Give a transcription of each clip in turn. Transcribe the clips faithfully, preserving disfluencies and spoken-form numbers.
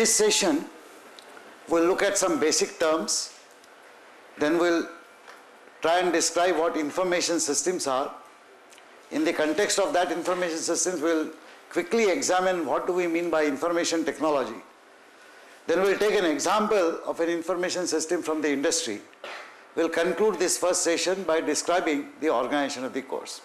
this session, we'll look at some basic terms, then we'll try and describe what information systems are. In the context of that information systems, we'll quickly examine what do we mean by information technology. Then we'll take an example of an information system from the industry. We'll conclude this first session by describing the organization of the course.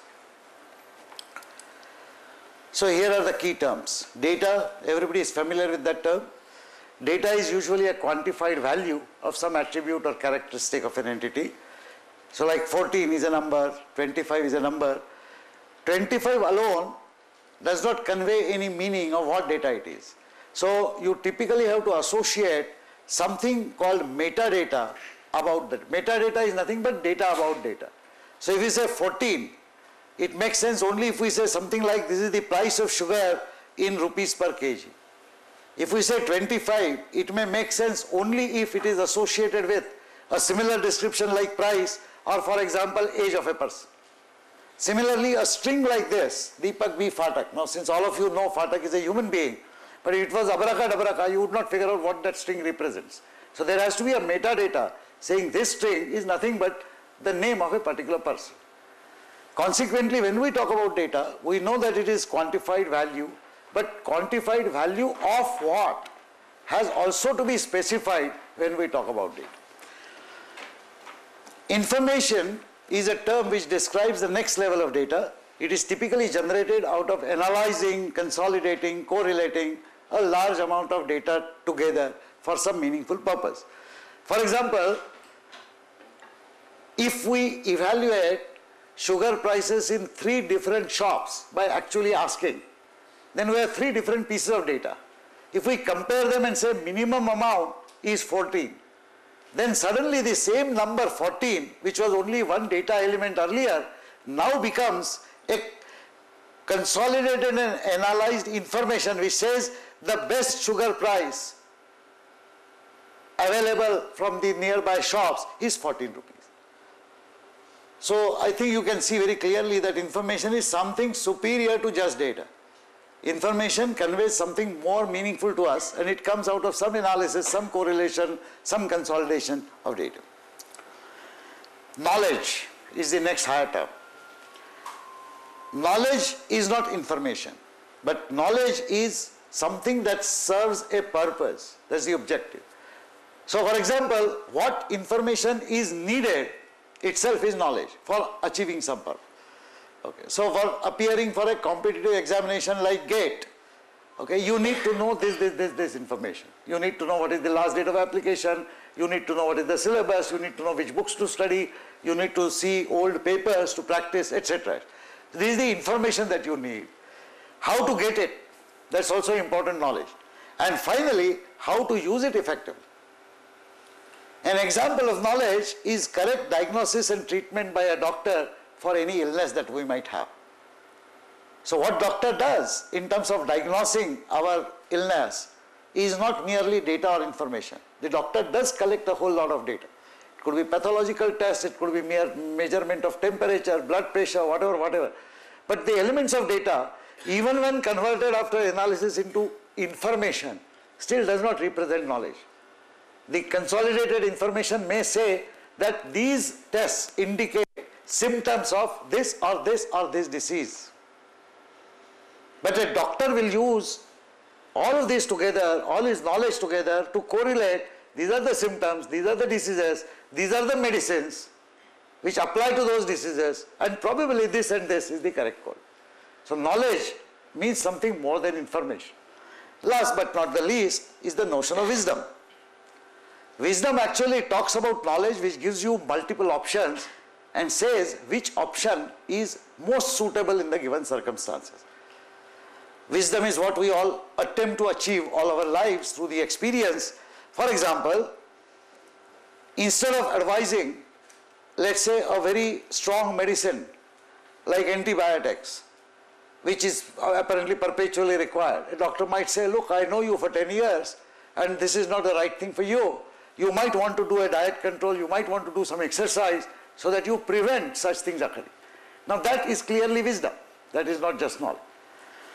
So here are the key terms. Data, everybody is familiar with that term. Data is usually a quantified value of some attribute or characteristic of an entity. So like fourteen is a number, twenty-five is a number. twenty-five alone does not convey any meaning of what data it is. So you typically have to associate something called metadata about that. Metadata is nothing but data about data. So if we say fourteen, it makes sense only if we say something like this is the price of sugar in rupees per kg. If we say twenty-five, it may make sense only if it is associated with a similar description like price or, for example, age of a person. Similarly, a string like this, Deepak B. Phatak. Now, since all of you know Phatak is a human being, but if it was abracadabraka, you would not figure out what that string represents. So there has to be a metadata saying this string is nothing but the name of a particular person. Consequently, when we talk about data, we know that it is quantified value, but quantified value of what has also to be specified when we talk about data. Information is a term which describes the next level of data. It is typically generated out of analyzing, consolidating, correlating a large amount of data together for some meaningful purpose. For example, if we evaluate sugar prices in three different shops by actually asking, then we have three different pieces of data. If we compare them and say minimum amount is fourteen, then suddenly the same number fourteen, which was only one data element earlier, now becomes a consolidated and analyzed information which says the best sugar price available from the nearby shops is fourteen rupees. So I think you can see very clearly that information is something superior to just data. Information conveys something more meaningful to us, and it comes out of some analysis, some correlation, some consolidation of data. Knowledge is the next higher term. Knowledge is not information, but knowledge is something that serves a purpose. That's the objective. So for example, what information is needed itself is knowledge for achieving some purpose. Okay. So for appearing for a competitive examination like GATE, okay, you need to know this, this, this, this information. You need to know what is the last date of application, you need to know what is the syllabus, you need to know which books to study, you need to see old papers to practice, et cetera. This is the information that you need. How to get it, that's also important knowledge. And finally, how to use it effectively. An example of knowledge is correct diagnosis and treatment by a doctor for any illness that we might have. So what doctor does in terms of diagnosing our illness is not merely data or information. The doctor does collect a whole lot of data. It could be pathological tests, it could be mere measurement of temperature, blood pressure, whatever, whatever. But the elements of data, even when converted after analysis into information, still does not represent knowledge. The consolidated information may say that these tests indicate symptoms of this or this or this disease. But a doctor will use all of this together, all his knowledge together to correlate, these are the symptoms, these are the diseases, these are the medicines which apply to those diseases, and probably this and this is the correct call. So knowledge means something more than information. Last but not the least is the notion of wisdom. Wisdom actually talks about knowledge which gives you multiple options and says which option is most suitable in the given circumstances. Wisdom is what we all attempt to achieve all our lives through the experience. For example, instead of advising, let's say, a very strong medicine like antibiotics, which is apparently perpetually required, a doctor might say, look, I know you for ten years and this is not the right thing for you. You might want to do a diet control, you might want to do some exercise so that you prevent such things occurring. Now that is clearly wisdom. That is not just knowledge.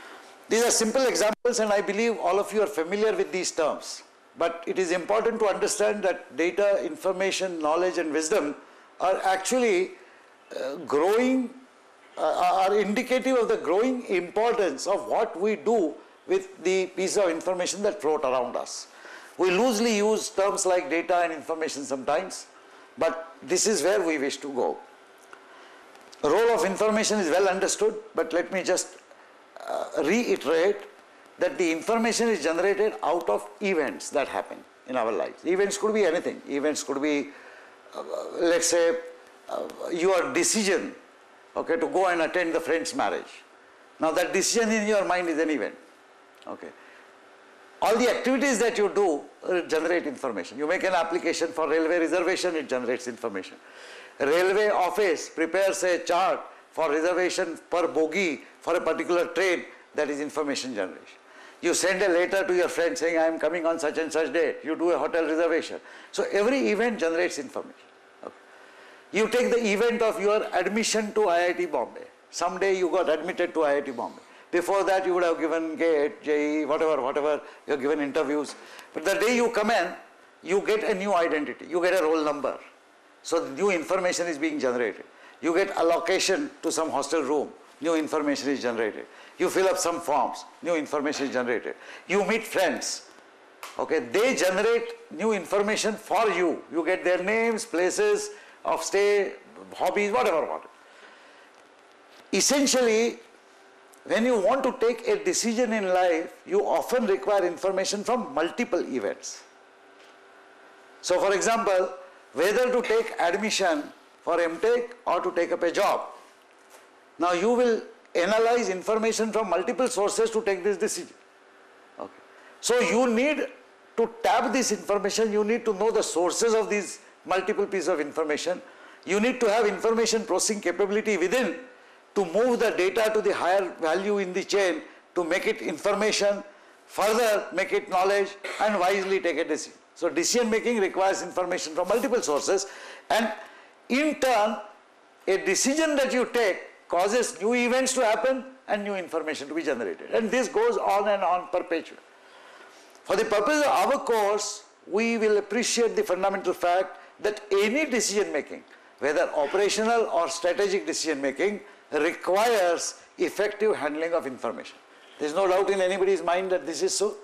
These are simple examples, and I believe all of you are familiar with these terms. But it is important to understand that data, information, knowledge and wisdom are actually uh, growing, uh, are indicative of the growing importance of what we do with the piece of information that float around us. We loosely use terms like data and information sometimes, but this is where we wish to go. The role of information is well understood, but let me just uh, reiterate that the information is generated out of events that happen in our lives. Events could be anything. Events could be, uh, let's say, uh, your decision, okay, to go and attend the friend's marriage. Now that decision in your mind is an event, okay. All the activities that you do uh, generate information. You make an application for railway reservation, it generates information. A railway office prepares a chart for reservation per bogie for a particular train, that is information generation. You send a letter to your friend saying, I am coming on such and such day. You do a hotel reservation. So every event generates information. Okay. You take the event of your admission to I I T Bombay. Someday you got admitted to I I T Bombay. Before that you would have given GATE, J E E, whatever, whatever, you have given interviews. But the day you come in, you get a new identity. You get a roll number. So new information is being generated. You get allocation to some hostel room. New information is generated. You fill up some forms, new information is generated. You meet friends, okay, they generate new information for you. You get their names, places of stay, hobbies, whatever, whatever. Essentially, when you want to take a decision in life, you often require information from multiple events. So for example, whether to take admission for M Tech or to take up a job. Now you will analyze information from multiple sources to take this decision. Okay. So you need to tap this information, you need to know the sources of these multiple pieces of information. You need to have information processing capability within to move the data to the higher value in the chain to make it information, further make it knowledge and wisely take a decision. So decision making requires information from multiple sources, and in turn a decision that you take causes new events to happen and new information to be generated, and this goes on and on perpetually. For the purpose of our course, we will appreciate the fundamental fact that any decision making, whether operational or strategic decision making, requires effective handling of information. There is no doubt in anybody's mind that this is so.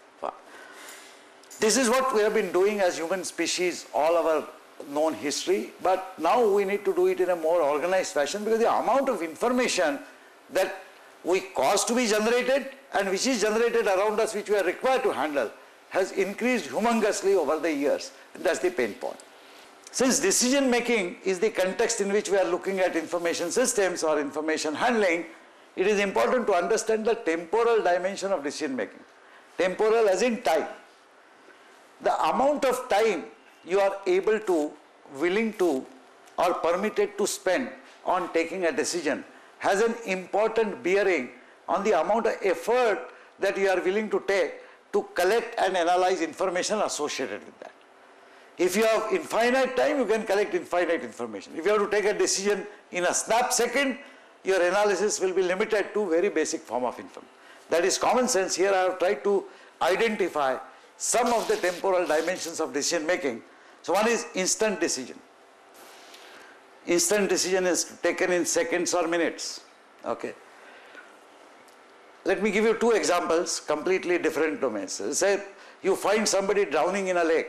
This is what we have been doing as human species all our known history, but now we need to do it in a more organized fashion, because the amount of information that we cause to be generated and which is generated around us, which we are required to handle, has increased humongously over the years. And that's the pain point. Since decision making is the context in which we are looking at information systems or information handling, it is important to understand the temporal dimension of decision making. Temporal as in time. The amount of time you are able to, willing to, or permitted to spend on taking a decision has an important bearing on the amount of effort that you are willing to take to collect and analyze information associated with that. If you have infinite time, you can collect infinite information. If you have to take a decision in a snap second, your analysis will be limited to very basic form of information. That is common sense. Here I have tried to identify some of the temporal dimensions of decision making. So one is instant decision. Instant decision is taken in seconds or minutes. Okay. Let me give you two examples, completely different domains. Say you find somebody drowning in a lake.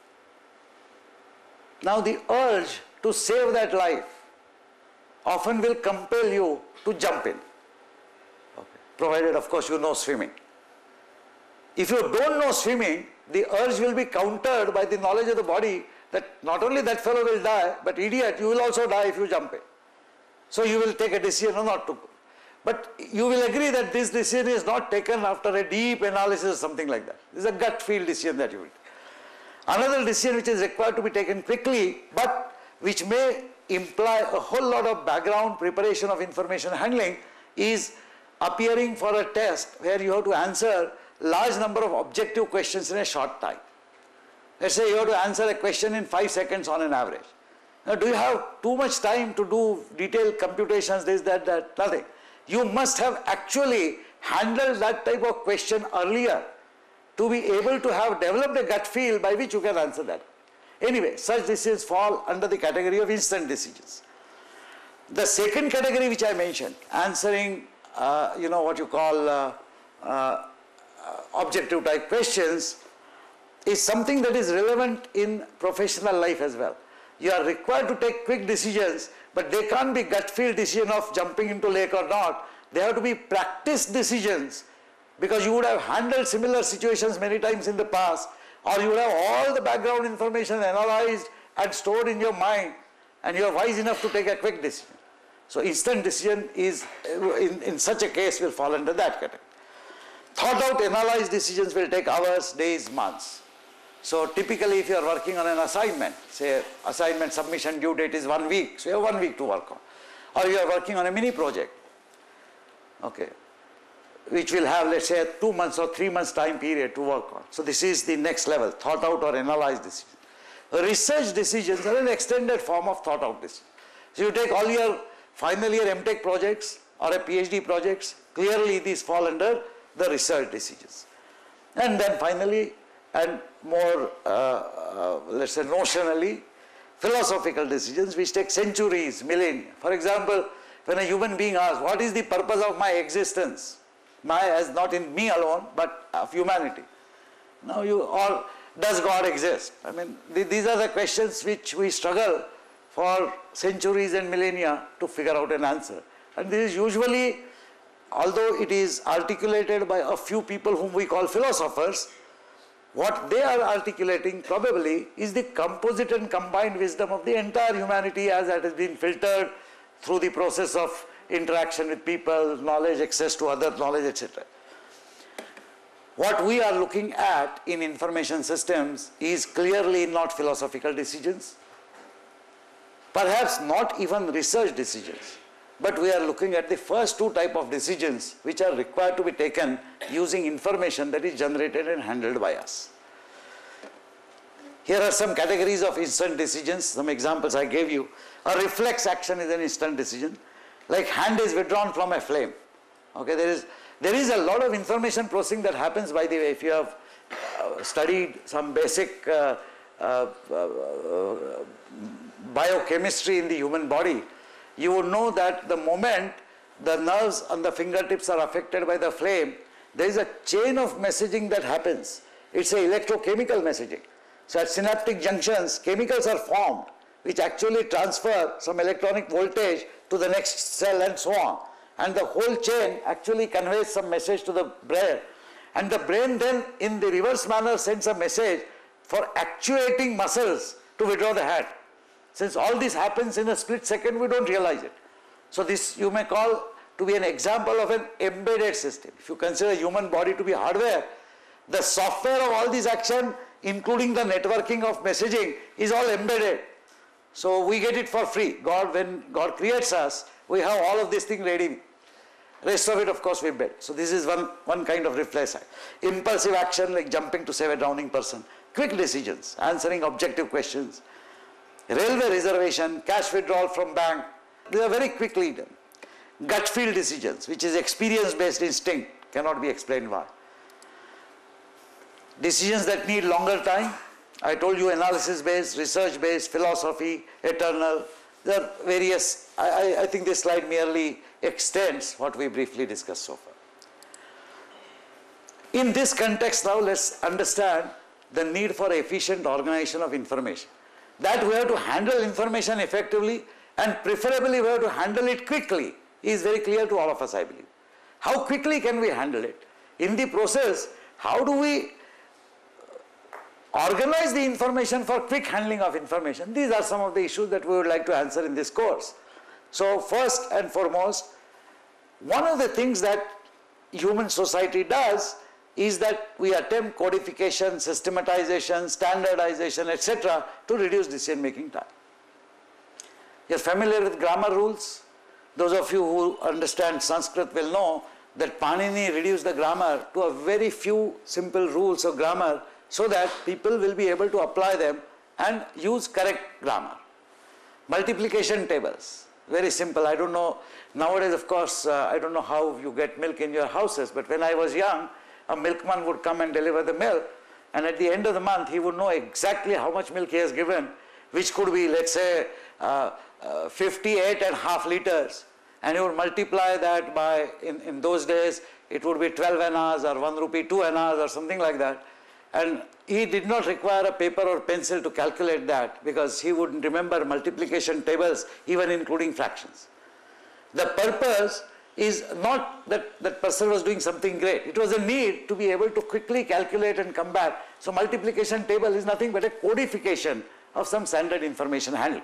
Now the urge to save that life often will compel you to jump in. Okay. Provided of course you know swimming. If you don't know swimming, the urge will be countered by the knowledge of the body that not only that fellow will die, but idiot, you will also die if you jump in. So you will take a decision or not to go. But you will agree that this decision is not taken after a deep analysis or something like that. This is a gut feel decision that you will take. Another decision which is required to be taken quickly, but which may imply a whole lot of background preparation of information handling, is appearing for a test where you have to answer large number of objective questions in a short time. Let's say you have to answer a question in five seconds on an average. Now, do you have too much time to do detailed computations, this, that, that? Nothing. You must have actually handled that type of question earlier to be able to have developed a gut feel by which you can answer that. Anyway, such decisions fall under the category of instant decisions. The second category which I mentioned, answering, uh, you know, what you call uh, uh, objective type questions, is something that is relevant in professional life as well. You are required to take quick decisions, but they can't be gut feel decision of jumping into lake or not. They have to be practiced decisions, because you would have handled similar situations many times in the past, or you would have all the background information analyzed and stored in your mind, and you are wise enough to take a quick decision. So instant decision is, in, in such a case, will fall under that category. Thought out, analyzed decisions will take hours, days, months. So typically if you are working on an assignment, say assignment submission due date is one week, so you have one week to work on. Or you are working on a mini project, okay, which will have, let's say, a two months or three months time period to work on. So this is the next level, thought out or analyzed decisions. Research decisions are an extended form of thought out decisions. So you take all your final year M Tech projects or a PhD projects, clearly these fall under the research decisions. And then finally, and more, uh, uh, let's say notionally, philosophical decisions which take centuries, millennia. For example, when a human being asks, what is the purpose of my existence? My as not in me alone, but of humanity. Now you, or does God exist? I mean, th these are the questions which we struggle for centuries and millennia to figure out an answer. And this is usually, although it is articulated by a few people whom we call philosophers, what they are articulating probably is the composite and combined wisdom of the entire humanity as it has been filtered through the process of interaction with people, knowledge, access to other knowledge, et cetera. What we are looking at in information systems is clearly not philosophical decisions, perhaps not even research decisions, but we are looking at the first two type of decisions which are required to be taken using information that is generated and handled by us. Here are some categories of instant decisions, some examples I gave you. A reflex action is an instant decision, like hand is withdrawn from a flame. Okay, there is, there is a lot of information processing that happens, by the way. If you have uh, studied some basic uh, uh, uh, biochemistry in the human body, you would know that the moment the nerves on the fingertips are affected by the flame, there is a chain of messaging that happens. It's an electrochemical messaging. So at synaptic junctions, chemicals are formed which actually transfer some electronic voltage to the next cell and so on. And the whole chain actually conveys some message to the brain. And the brain then in the reverse manner sends a message for actuating muscles to withdraw the hand. Since all this happens in a split second, we don't realize it. So this you may call to be an example of an embedded system. If you consider human body to be hardware, the software of all these action, including the networking of messaging, is all embedded. So we get it for free. God, when God creates us, we have all of this thing ready. Rest of it, of course, we bet. So this is one, one kind of reflex. Impulsive action, like jumping to save a drowning person. Quick decisions, answering objective questions. Railway reservation, cash withdrawal from bank, these are very quickly done. Gut feel decisions, which is experience-based instinct, cannot be explained why. Decisions that need longer time, I told you analysis-based, research-based, philosophy, eternal, there are various, I, I, I think this slide merely extends what we briefly discussed so far. In this context now, let's understand the need for efficient organization of information. That we have to handle information effectively, and preferably we have to handle it quickly, is very clear to all of us, I believe. How quickly can we handle it? In the process, how do we organize the information for quick handling of information? These are some of the issues that we would like to answer in this course. So first and foremost, one of the things that human society does is that we attempt codification, systematization, standardization, et cetera to reduce decision-making time. You're familiar with grammar rules? Those of you who understand Sanskrit will know that Panini reduced the grammar to a very few simple rules of grammar so that people will be able to apply them and use correct grammar. Multiplication tables. Very simple. I don't know, nowadays of course, uh, I don't know how you get milk in your houses, but when I was young, a milkman would come and deliver the milk, and at the end of the month, he would know exactly how much milk he has given, which could be, let's say, uh, uh, fifty-eight and a half liters, and he would multiply that by, in, in those days, it would be twelve annas or one rupee, two annas or something like that. And he did not require a paper or pencil to calculate that, because he would remember multiplication tables, even including fractions. The purpose is not that that person was doing something great. It was a need to be able to quickly calculate and come back. So multiplication table is nothing but a codification of some standard information handling.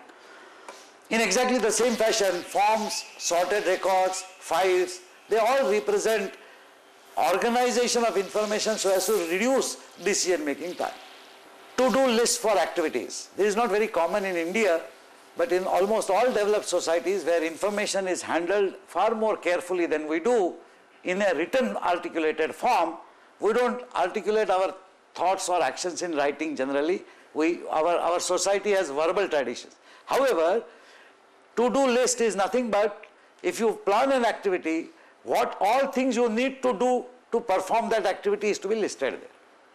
In exactly the same fashion, forms, sorted records, files, they all represent organization of information so as to reduce decision making time. To-do list for activities. This is not very common in India, but in almost all developed societies where information is handled far more carefully than we do in a written articulated form, we don't articulate our thoughts or actions in writing generally. We, our, our society has verbal traditions. However, to-do list is nothing but if you plan an activity, what all things you need to do to perform that activity is to be listed there.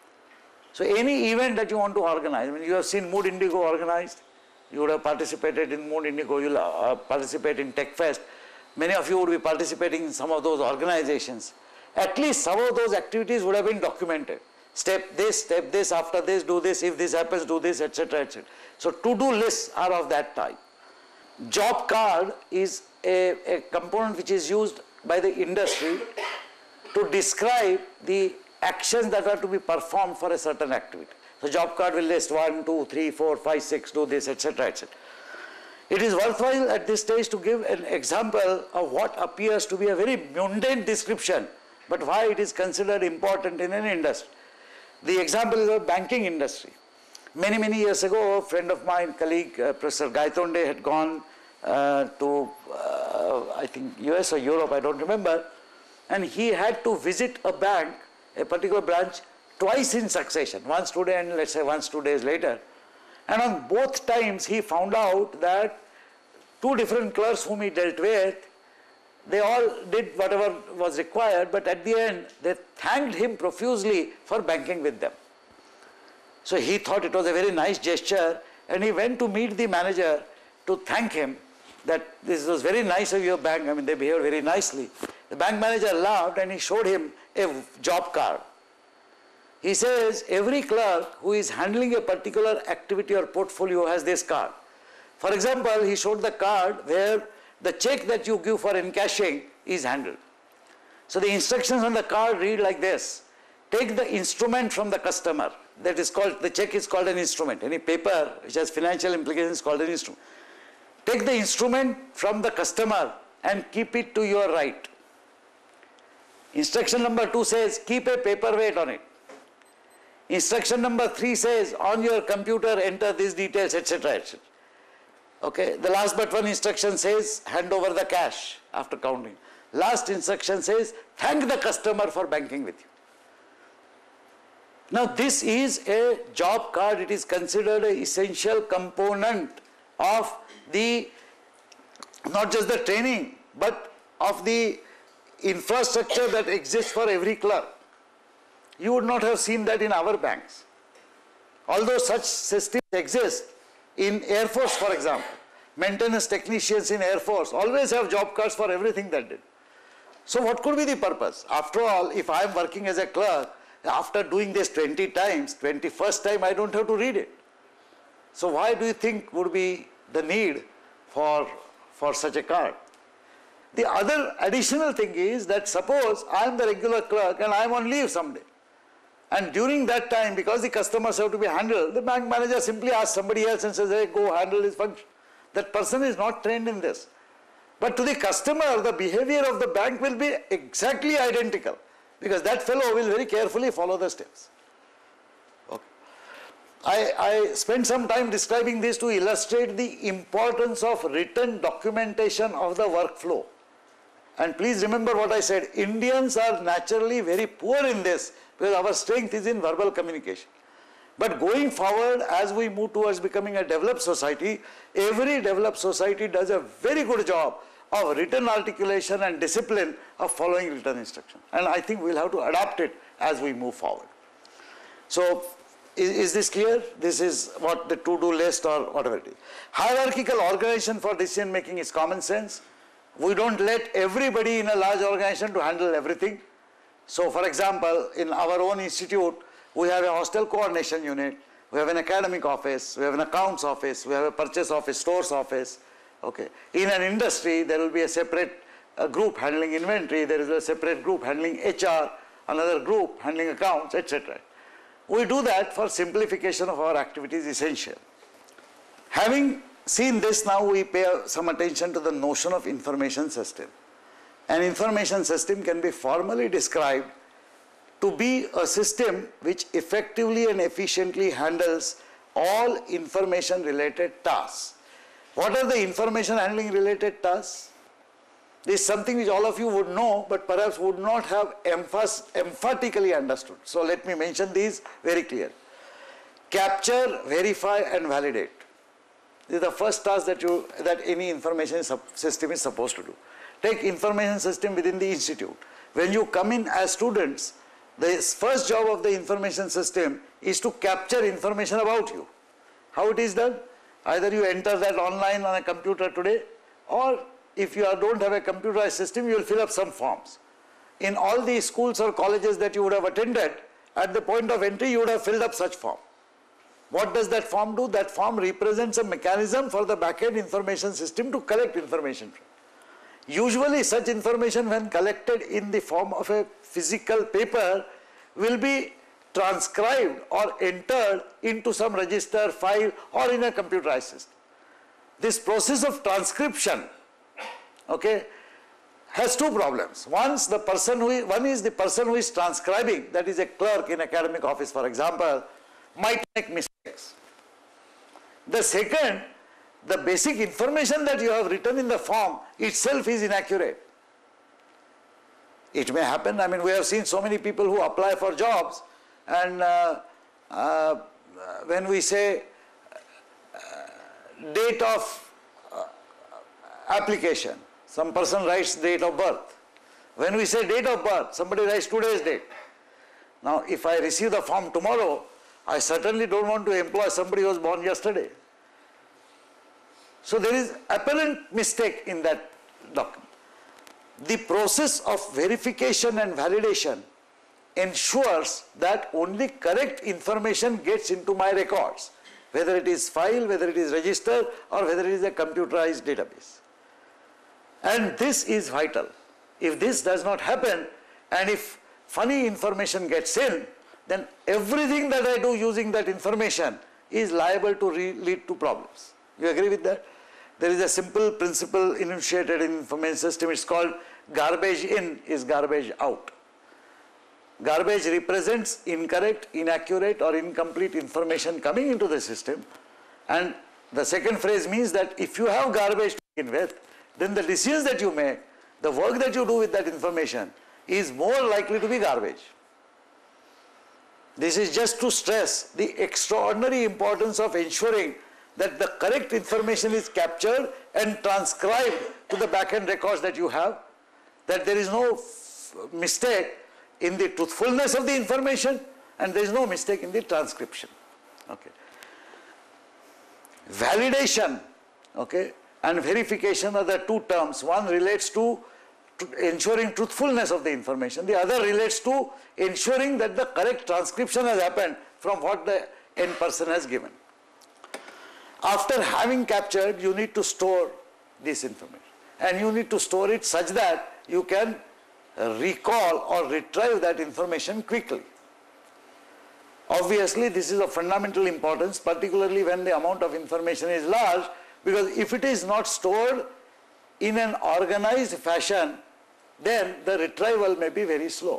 So any event that you want to organize, I mean, you have seen Mood Indigo organized, you would have participated in Mood Indigo, you will uh, participate in TechFest. Many of you would be participating in some of those organizations. At least some of those activities would have been documented. Step this, step this, after this, do this, if this happens, do this, et cetera, et cetera. So to-do lists are of that type. Job card is a, a component which is used by the industry to describe the actions that are to be performed for a certain activity. So job card will list one, two, three, four, five, six, do this, et cetera, et cetera. It is worthwhile at this stage to give an example of what appears to be a very mundane description, but why it is considered important in an industry. The example is the banking industry. Many, many years ago, a friend of mine, colleague, uh, Professor Gaitonde had gone uh, to, uh, I think, U S or Europe, I don't remember, and he had to visit a bank, a particular branch, twice in succession, once today and let's say once two days later. And on both times, he found out that two different clerks whom he dealt with, they all did whatever was required, but at the end, they thanked him profusely for banking with them. So he thought it was a very nice gesture, and he went to meet the manager to thank him that this was very nice of your bank. I mean, they behaved very nicely. The bank manager laughed and he showed him a job card. He says every clerk who is handling a particular activity or portfolio has this card. For example, he showed the card where the check that you give for encashing is handled. So the instructions on the card read like this. Take the instrument from the customer. That is called, the check is called an instrument. Any paper which has financial implications is called an instrument. Take the instrument from the customer and keep it to your right. Instruction number two says, keep a paperweight on it. Instruction number three says, on your computer, enter these details, et cetera, et cetera. Okay, the last but one instruction says, hand over the cash after counting. Last instruction says, thank the customer for banking with you. Now, this is a job card. It is considered an essential component of the, not just the training, but of the infrastructure that exists for every clerk. You would not have seen that in our banks. Although such systems exist in Air Force, for example, maintenance technicians in Air Force always have job cards for everything they did. So what could be the purpose? After all, if I am working as a clerk, after doing this twenty times, twenty-first time I don't have to read it. So why do you think would be the need for, for such a card? The other additional thing is that suppose I am the regular clerk and I am on leave someday. And during that time, because the customers have to be handled, the bank manager simply asks somebody else and says, hey, go handle this function. That person is not trained in this. But to the customer, the behavior of the bank will be exactly identical, because that fellow will very carefully follow the steps. Okay. I, I spent some time describing this to illustrate the importance of written documentation of the workflow. And please remember what I said, Indians are naturally very poor in this, because our strength is in verbal communication. But going forward, as we move towards becoming a developed society, every developed society does a very good job of written articulation and discipline of following written instruction. And I think we'll have to adapt it as we move forward. So, is, is this clear? This is what the to-do list or whatever it is. Hierarchical organization for decision making is common sense. We don't let everybody in a large organization to handle everything. So, for example, in our own institute, we have a hostel coordination unit, we have an academic office, we have an accounts office, we have a purchase office, stores office. Okay. In an industry, there will be a separate uh, group handling inventory, there is a separate group handling H R, another group handling accounts, et cetera. We do that for simplification of our activities essential. Having seen this, now we pay some attention to the notion of information system. An information system can be formally described to be a system which effectively and efficiently handles all information related tasks. What are the information handling related tasks? This is something which all of you would know, but perhaps would not have emphas emphatically understood. So let me mention these very clear. Capture, verify and validate. This is the first task that, you, that any information system is supposed to do. Take information system within the institute. When you come in as students, the first job of the information system is to capture information about you. How it is done? Either you enter that online on a computer today, or if you don't have a computerized system, you will fill up some forms. In all the schools or colleges that you would have attended, at the point of entry, you would have filled up such form. What does that form do? That form represents a mechanism for the back-end information system to collect information. Usually such information, when collected in the form of a physical paper, will be transcribed or entered into some register, file, or in a computerized system. This process of transcription, okay, has two problems. Once the person who is, one is the person who is transcribing, that is a clerk in academic office, for example, might make mistakes. The second, the basic information that you have written in the form itself is inaccurate. It may happen, I mean, we have seen so many people who apply for jobs, and uh, uh, when we say uh, date of uh, application, some person writes date of birth. When we say date of birth, somebody writes today's date. Now, if I receive the form tomorrow, I certainly don't want to employ somebody who was born yesterday. So there is apparent mistake in that document. The process of verification and validation ensures that only correct information gets into my records, whether it is file, whether it is register, or whether it is a computerized database. And this is vital. If this does not happen, and if funny information gets in, then everything that I do using that information is liable to lead to problems. You agree with that? There is a simple principle enunciated in information system. It's called garbage in is garbage out. Garbage represents incorrect, inaccurate or incomplete information coming into the system. And the second phrase means that if you have garbage to begin with, then the decisions that you make, the work that you do with that information is more likely to be garbage. This is just to stress the extraordinary importance of ensuring that the correct information is captured and transcribed to the back-end records that you have, that there is no mistake in the truthfulness of the information and there is no mistake in the transcription. Okay. Validation, okay, and verification are the two terms. One relates to ensuring truthfulness of the information. The other relates to ensuring that the correct transcription has happened from what the end person has given. After having captured, you need to store this information. And you need to store it such that you can recall or retrieve that information quickly. Obviously, this is of fundamental importance, particularly when the amount of information is large, because if it is not stored in an organized fashion, then the retrieval may be very slow.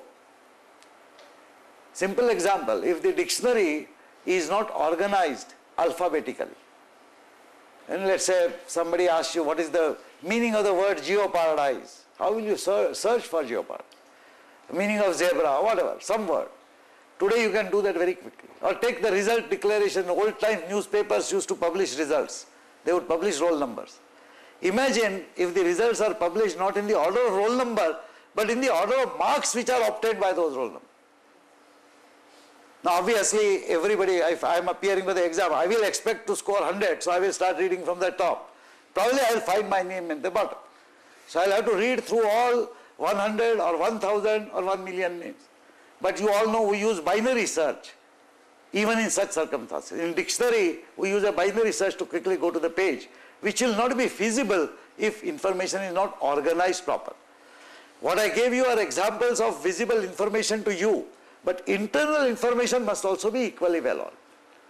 Simple example, if the dictionary is not organized alphabetically, and let's say somebody asks you what is the meaning of the word geoparadise, how will you search for geoparadise? The meaning of zebra, whatever, some word. Today you can do that very quickly. Or take the result declaration. Old time newspapers used to publish results. They would publish roll numbers. Imagine if the results are published not in the order of roll number, but in the order of marks which are obtained by those roll numbers. Now obviously everybody, if I am appearing for the exam, I will expect to score one hundred, so I will start reading from the top. Probably I will find my name at the bottom. So I will have to read through all one hundred or one thousand or one million names. But you all know we use binary search, even in such circumstances. In dictionary, we use a binary search to quickly go to the page, which will not be feasible if information is not organized properly. What I gave you are examples of visible information to you, but internal information must also be equally well organized.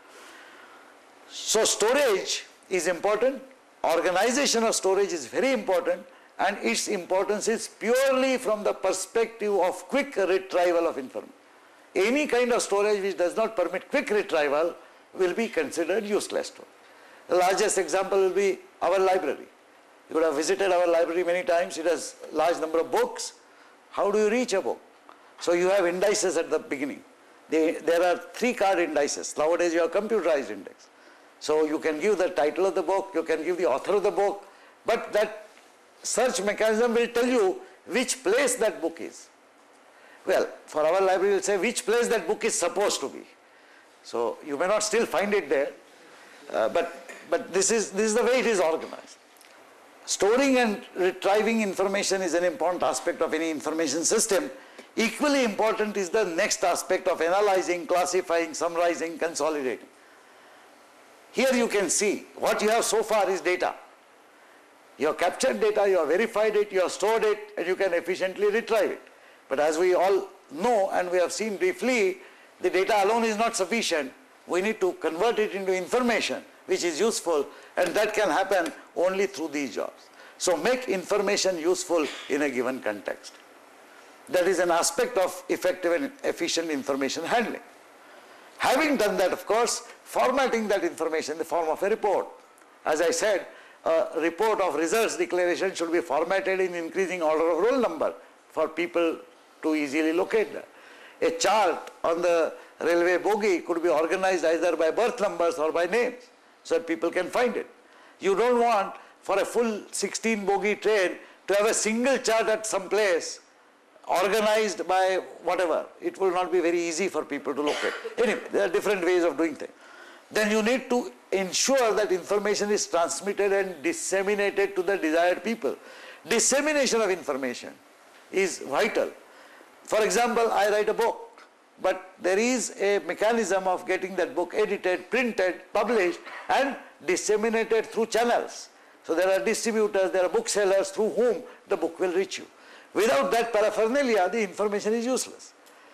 So storage is important, organization of storage is very important, and its importance is purely from the perspective of quick retrieval of information. Any kind of storage which does not permit quick retrieval will be considered useless storage. The largest example will be our library. You would have visited our library many times. It has a large number of books. How do you reach a book? So you have indices at the beginning. They, there are three card indices. Nowadays you have computerized index. So you can give the title of the book, you can give the author of the book, but that search mechanism will tell you which place that book is. Well, for our library, we'll say which place that book is supposed to be. So you may not still find it there, uh, but, but this is, this is the way it is organized. Storing and retrieving information is an important aspect of any information system. Equally important is the next aspect of analyzing, classifying, summarizing, consolidating. Here you can see what you have so far is data. You have captured data, you have verified it, you have stored it, and you can efficiently retrieve it. But as we all know and we have seen briefly, the data alone is not sufficient. We need to convert it into information which is useful, and that can happen only through these jobs. So make information useful in a given context. That is an aspect of effective and efficient information handling. Having done that, of course, formatting that information in the form of a report. As I said, a report of results declaration should be formatted in increasing order of roll number for people to easily locate that. A chart on the railway bogie could be organized either by berth numbers or by names so that people can find it. You don't want for a full sixteen bogie train to have a single chart at some place organized by whatever. It will not be very easy for people to locate. Anyway, there are different ways of doing things. Then you need to ensure that information is transmitted and disseminated to the desired people. Dissemination of information is vital. For example, I write a book, but there is a mechanism of getting that book edited, printed, published, and disseminated through channels. So there are distributors, there are booksellers through whom the book will reach you. Without that paraphernalia, the information is useless.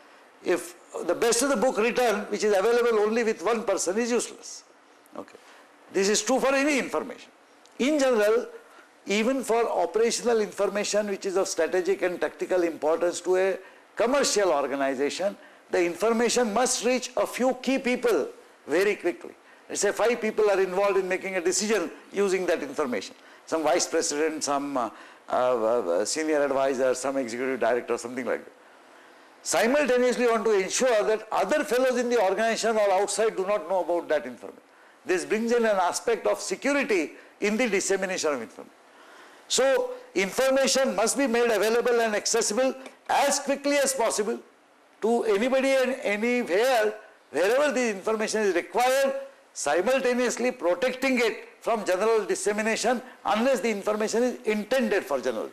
If the best of the book written, which is available only with one person, is useless. Okay. This is true for any information. In general, even for operational information which is of strategic and tactical importance to a commercial organization, the information must reach a few key people very quickly. Let's say five people are involved in making a decision using that information. Some vice president, some uh, uh, uh, senior advisor, some executive director, something like that. Simultaneously, you want to ensure that other fellows in the organization or outside do not know about that information. This brings in an aspect of security in the dissemination of information. So, information must be made available and accessible as quickly as possible to anybody and anywhere, wherever the information is required, simultaneously protecting it from general dissemination unless the information is intended for general.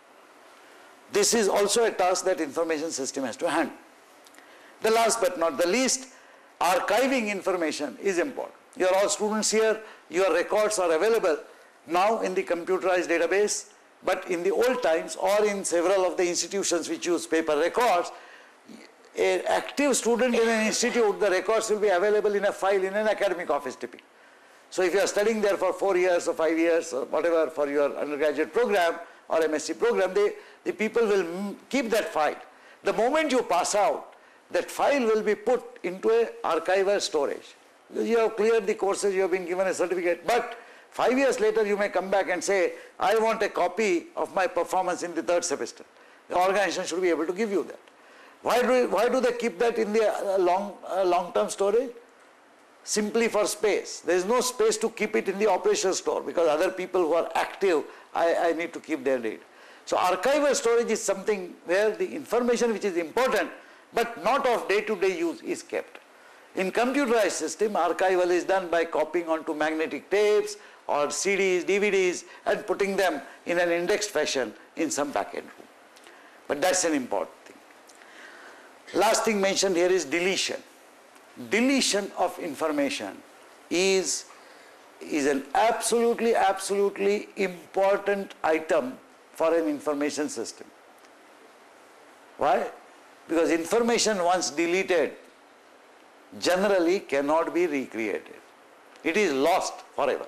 This is also a task that information system has to handle. The last but not the least, archiving information is important. You are all students here, your records are available now in the computerized database, but in the old times or in several of the institutions which use paper records, an active student in an institute, the records will be available in a file in an academic office typically. So if you are studying there for four years or five years or whatever for your undergraduate program or M S c program, they, the people will keep that file. The moment you pass out, that file will be put into a archival storage. You have cleared the courses, you have been given a certificate, but five years later you may come back and say, I want a copy of my performance in the third semester. The organization should be able to give you that. Why do, why do they keep that in the uh, long, uh, long-term storage? Simply for space. There is no space to keep it in the operational store because other people who are active, I, I need to keep their data. So archival storage is something where the information which is important but not of day-to-day use is kept. In computerized system, archival is done by copying onto magnetic tapes or C Ds, D V Ds and putting them in an indexed fashion in some backend room. But that's an important thing. Last thing mentioned here is deletion. Deletion of information is, is an absolutely, absolutely important item for an information system. Why? Because information once deleted generally cannot be recreated. It is lost forever.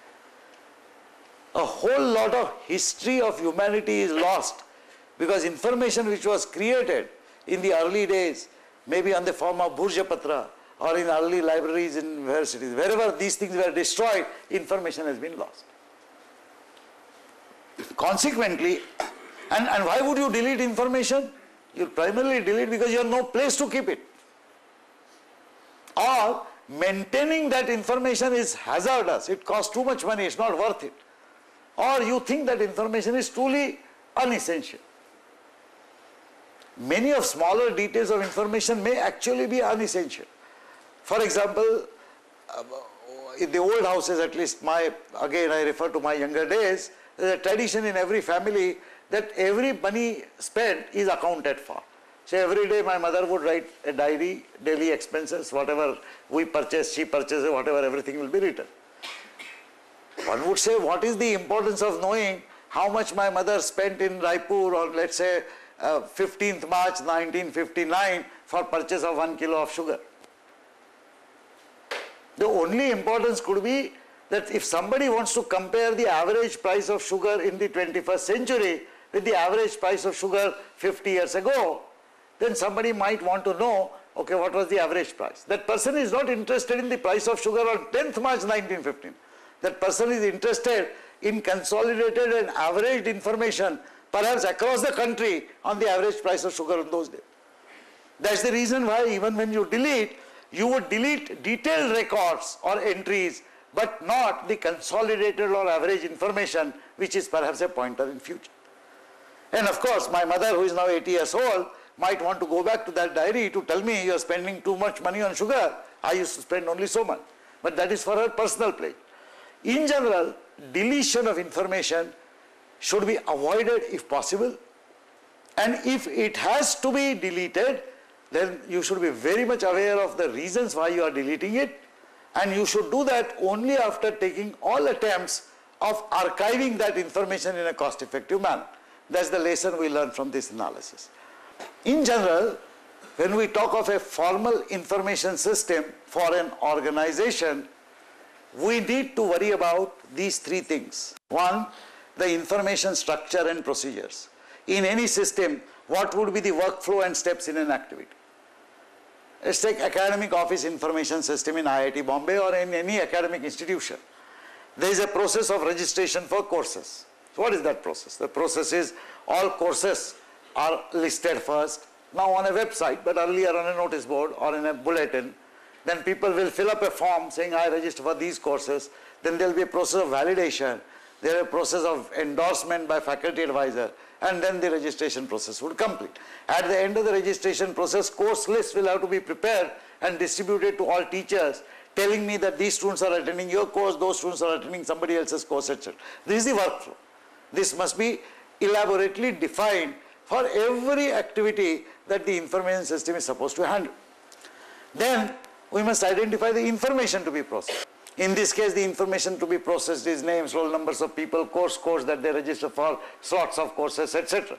A whole lot of history of humanity is lost because information which was created in the early days, maybe on the form of Bhurjapatra or in early libraries in universities, wherever these things were destroyed, information has been lost. Consequently, and, and why would you delete information? You primarily delete because you have no place to keep it. Or maintaining that information is hazardous, it costs too much money, it's not worth it. Or you think that information is truly unessential. Many of smaller details of information may actually be unessential. For example, uh, in the old houses, at least my, again I refer to my younger days, there is a tradition in every family that every money spent is accounted for. So every day my mother would write a diary, daily expenses, whatever we purchase, she purchases, whatever, everything will be written. One would say, what is the importance of knowing how much my mother spent in Raipur on, let's say, uh, fifteenth March nineteen fifty-nine for purchase of one kilo of sugar? The only importance could be that if somebody wants to compare the average price of sugar in the twenty-first century with the average price of sugar fifty years ago, then somebody might want to know, okay, what was the average price? That person is not interested in the price of sugar on tenth March nineteen fifteen. That person is interested in consolidated and averaged information, perhaps across the country, on the average price of sugar in those days. That's the reason why even when you delete, you would delete detailed records or entries, but not the consolidated or average information, which is perhaps a pointer in future. And of course, my mother, who is now eighty years old, might want to go back to that diary to tell me, you are spending too much money on sugar. I used to spend only so much. But that is for her personal pleasure. In general, deletion of information should be avoided if possible. And if it has to be deleted, then you should be very much aware of the reasons why you are deleting it. And you should do that only after taking all attempts of archiving that information in a cost-effective manner. That's the lesson we learned from this analysis. In general, when we talk of a formal information system for an organization, we need to worry about these three things. One, the information structure and procedures. In any system, what would be the workflow and steps in an activity? Let's take academic office information system in I I T Bombay or in any academic institution. There is a process of registration for courses. So what is that process? The process is all courses are listed first, now on a website, but earlier on a notice board or in a bulletin. Then people will fill up a form saying, I register for these courses. Then there will be a process of validation. There is a process of endorsement by faculty advisor. And then the registration process would complete. At the end of the registration process, course lists will have to be prepared and distributed to all teachers, telling me that these students are attending your course, those students are attending somebody else's course, et cetera. This is the workflow. This must be elaborately defined for every activity that the information system is supposed to handle. Then we must identify the information to be processed. In this case, the information to be processed is names, roll numbers of people, course codes that they register for, slots of courses, et cetera.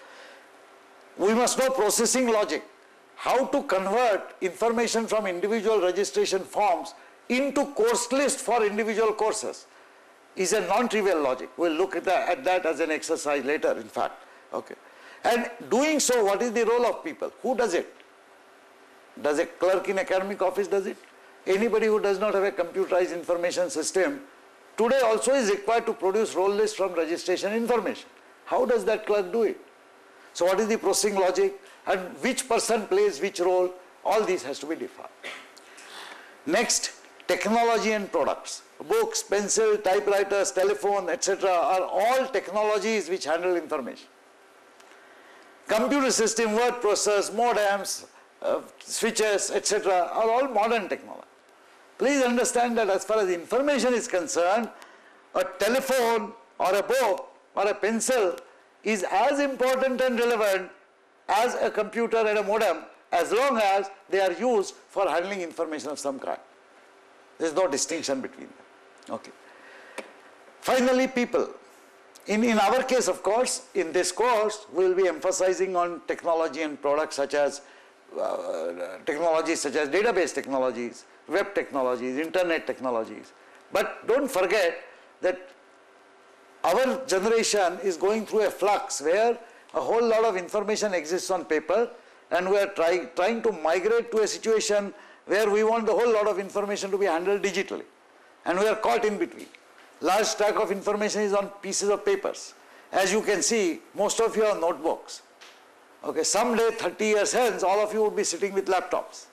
We must know processing logic, how to convert information from individual registration forms into course list for individual courses is a non-trivial logic. We'll look at that, at that as an exercise later, in fact. Okay. And doing so, what is the role of people? Who does it? Does a clerk in academic office does it? Anybody who does not have a computerized information system today also is required to produce roll list from registration information. How does that clerk do it? So what is the processing logic? and which person plays which role, all these has to be defined. Next, technology and products. Books, pencil, typewriters, telephone, et cetera are all technologies which handle information. Computer system, word processors, modems, uh, switches, et cetera are all modern technology. Please understand that as far as information is concerned, a telephone or a book or a pencil is as important and relevant as a computer and a modem, as long as they are used for handling information of some kind. There is no distinction between them. Okay. Finally, people. In, in our case, of course, in this course, we will be emphasizing on technology and products such as uh, technologies such as database technologies, web technologies, internet technologies. But don't forget that our generation is going through a flux where a whole lot of information exists on paper, and we are try, trying to migrate to a situation where we want the whole lot of information to be handled digitally, and we are caught in between. Large stack of information is on pieces of papers. As you can see, most of you are notebooks. Okay, someday, thirty years hence, all of you would be sitting with laptops.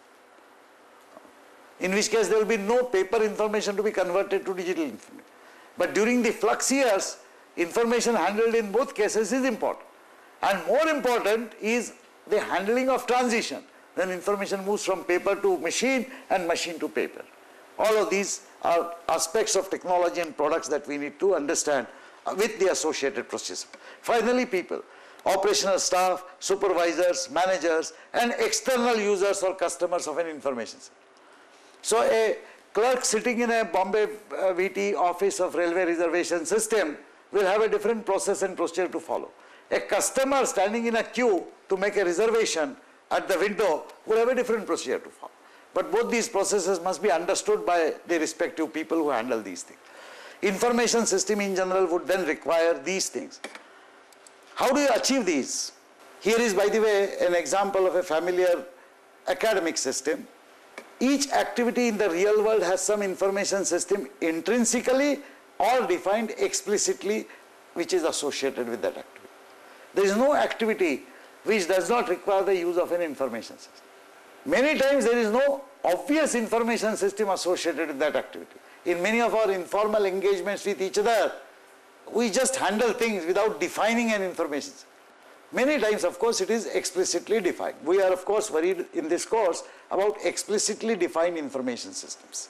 In which case there will be no paper information to be converted to digital information. But during the flux years, information handled in both cases is important. And more important is the handling of transition. Then information moves from paper to machine and machine to paper. All of these are aspects of technology and products that we need to understand with the associated process. Finally, people, operational staff, supervisors, managers, and external users or customers of an information system. So a clerk sitting in a Bombay uh, V T office of railway reservation system will have a different process and procedure to follow. A customer standing in a queue to make a reservation at the window will have a different procedure to follow. But both these processes must be understood by the respective people who handle these things. Information system in general would then require these things. How do you achieve these? Here is, by the way, an example of a familiar academic system. Each activity in the real world has some information system intrinsically or defined explicitly which is associated with that activity. There is no activity which does not require the use of an information system. Many times there is no obvious information system associated with that activity. In many of our informal engagements with each other, we just handle things without defining an information system. Many times, of course, it is explicitly defined. We are, of course, worried in this course about explicitly defined information systems.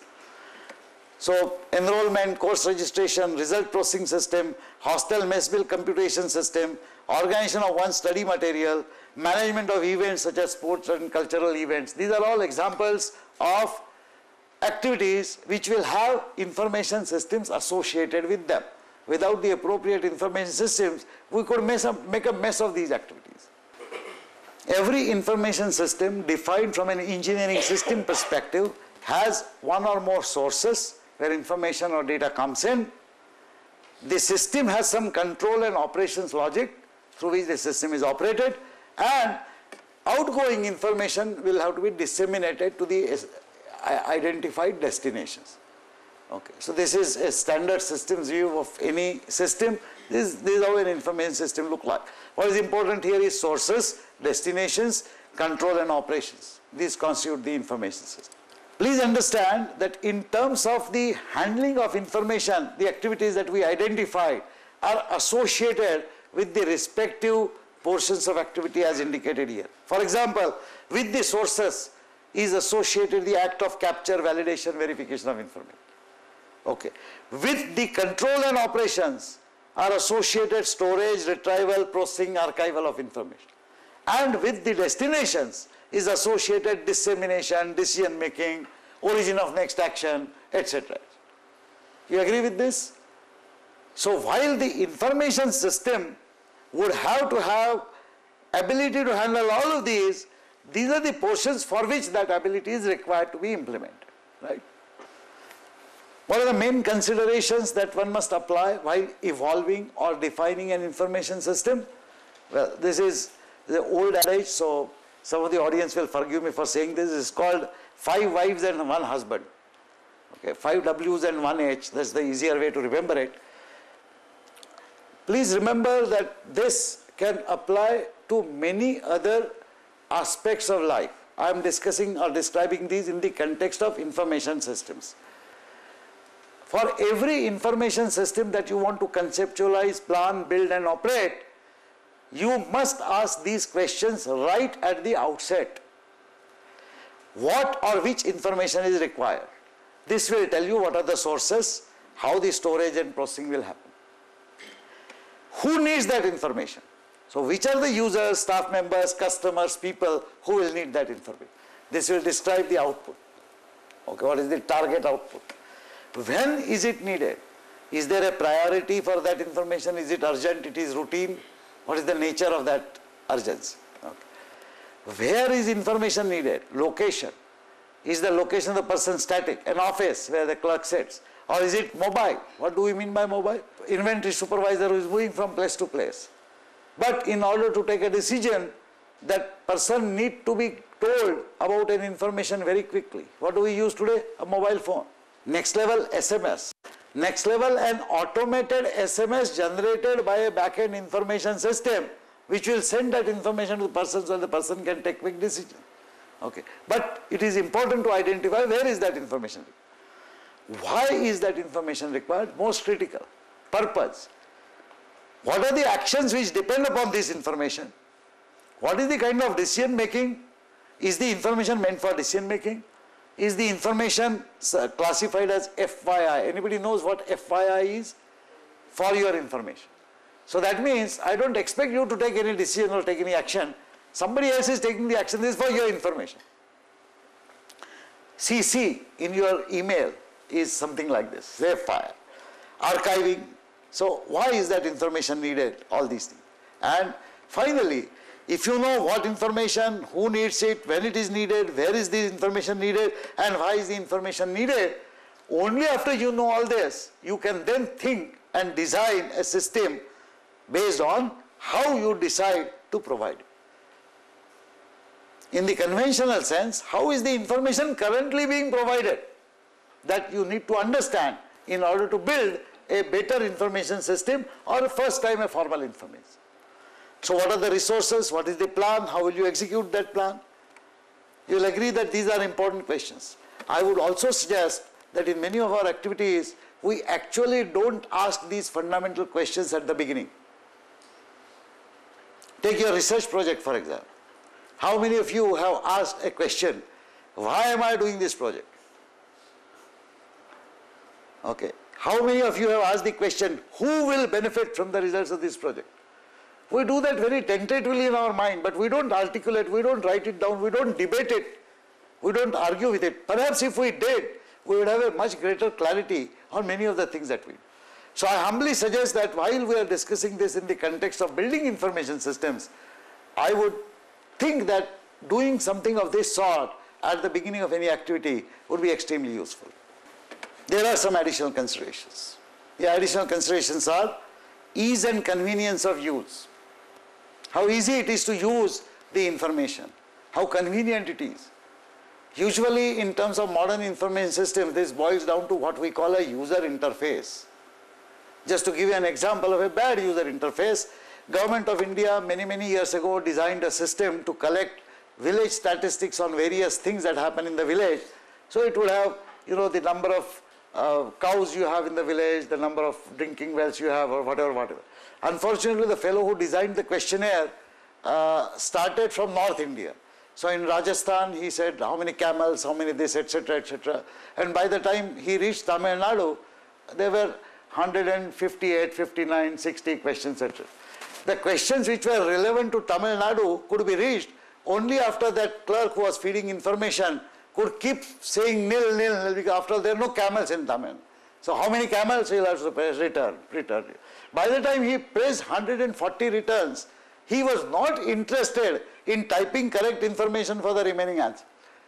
So, enrollment, course registration, result processing system, hostel mess bill computation system, organization of one's study material, management of events such as sports and cultural events. These are all examples of activities which will have information systems associated with them. Without the appropriate information systems, we could mess up, make a mess of these activities. Every information system defined from an engineering system perspective has one or more sources where information or data comes in. The system has some control and operations logic through which the system is operated, and outgoing information will have to be disseminated to the identified destinations. Okay, so this is a standard systems view of any system. This, this is how an information system looks like. What is important here is sources, destinations, control and operations. These constitute the information system. Please understand that in terms of the handling of information, the activities that we identified are associated with the respective portions of activity as indicated here. For example, with the sources is associated the act of capture, validation, verification of information. Okay. With the control and operations are associated storage, retrieval, processing, archival of information. And with the destinations is associated dissemination, decision making, origin of next action, et cetera. You agree with this? So while the information system would have to have ability to handle all of these, these are the portions for which that ability is required to be implemented, right? What are the main considerations that one must apply while evolving or defining an information system? Well, this is the old adage, so some of the audience will forgive me for saying this. It's called five wives and one husband. Okay, five W's and one H, that's the easier way to remember it. Please remember that this can apply to many other aspects of life. I am discussing or describing these in the context of information systems. For every information system that you want to conceptualize, plan, build and operate, you must ask these questions right at the outset. What or which information is required? This will tell you what are the sources, how the storage and processing will happen. Who needs that information? So which are the users, staff members, customers, people who will need that information? This will describe the output. Okay, what is the target output? When is it needed? Is there a priority for that information? Is it urgent? It is routine? What is the nature of that urgency? Okay. Where is information needed? Location. Is the location of the person static? An office where the clerk sits? Or is it mobile? What do we mean by mobile? Inventory supervisor who is moving from place to place. But in order to take a decision, that person needs to be told about an information very quickly. What do we use today? A mobile phone. Next level, S M S. Next level, an automated S M S generated by a back-end information system which will send that information to the person so the person can take quick decision. Okay. But it is important to identify where is that information. Why is that information required? Most critical. Purpose. What are the actions which depend upon this information? What is the kind of decision making? Is the information meant for decision making? Is the information classified as F Y I? Anybody knows what F Y I is? For your information. So that means I don't expect you to take any decision or take any action. Somebody else is taking the action. This is for your information. C C in your email is something like this. F Y I. Archiving. So why is that information needed? All these things. And finally, if you know what information, who needs it, when it is needed, where is the information needed, and why is the information needed, only after you know all this, you can then think and design a system based on how you decide to provide it. In the conventional sense, how is the information currently being provided? That you need to understand in order to build a better information system or first time a formal information. So what are the resources? What is the plan? How will you execute that plan? You will agree that these are important questions. I would also suggest that in many of our activities, we actually don't ask these fundamental questions at the beginning. Take your research project for example. How many of you have asked a question, why am I doing this project? Okay. How many of you have asked the question, who will benefit from the results of this project? We do that very tentatively in our mind, but we don't articulate, we don't write it down, we don't debate it, we don't argue with it. Perhaps if we did, we would have a much greater clarity on many of the things that we do. So I humbly suggest that while we are discussing this in the context of building information systems, I would think that doing something of this sort at the beginning of any activity would be extremely useful. There are some additional considerations. The additional considerations are ease and convenience of use. How easy it is to use the information, how convenient it is. Usually in terms of modern information systems, this boils down to what we call a user interface. Just to give you an example of a bad user interface, Government of India many, many years ago designed a system to collect village statistics on various things that happen in the village. So it would have, you know, the number of uh, cows you have in the village, the number of drinking wells you have or whatever, whatever. Unfortunately, the fellow who designed the questionnaire uh, started from North India. So in Rajasthan, he said how many camels, how many this, et cetera, et cetera. And by the time he reached Tamil Nadu, there were one hundred fifty-eight, fifty-nine, sixty questions, et cetera. The questions which were relevant to Tamil Nadu could be reached only after that clerk who was feeding information could keep saying nil, nil, nil, because after all there are no camels in Tamil. So how many camels he will have to press return, return. By the time he pressed one hundred forty returns, he was not interested in typing correct information for the remaining answer.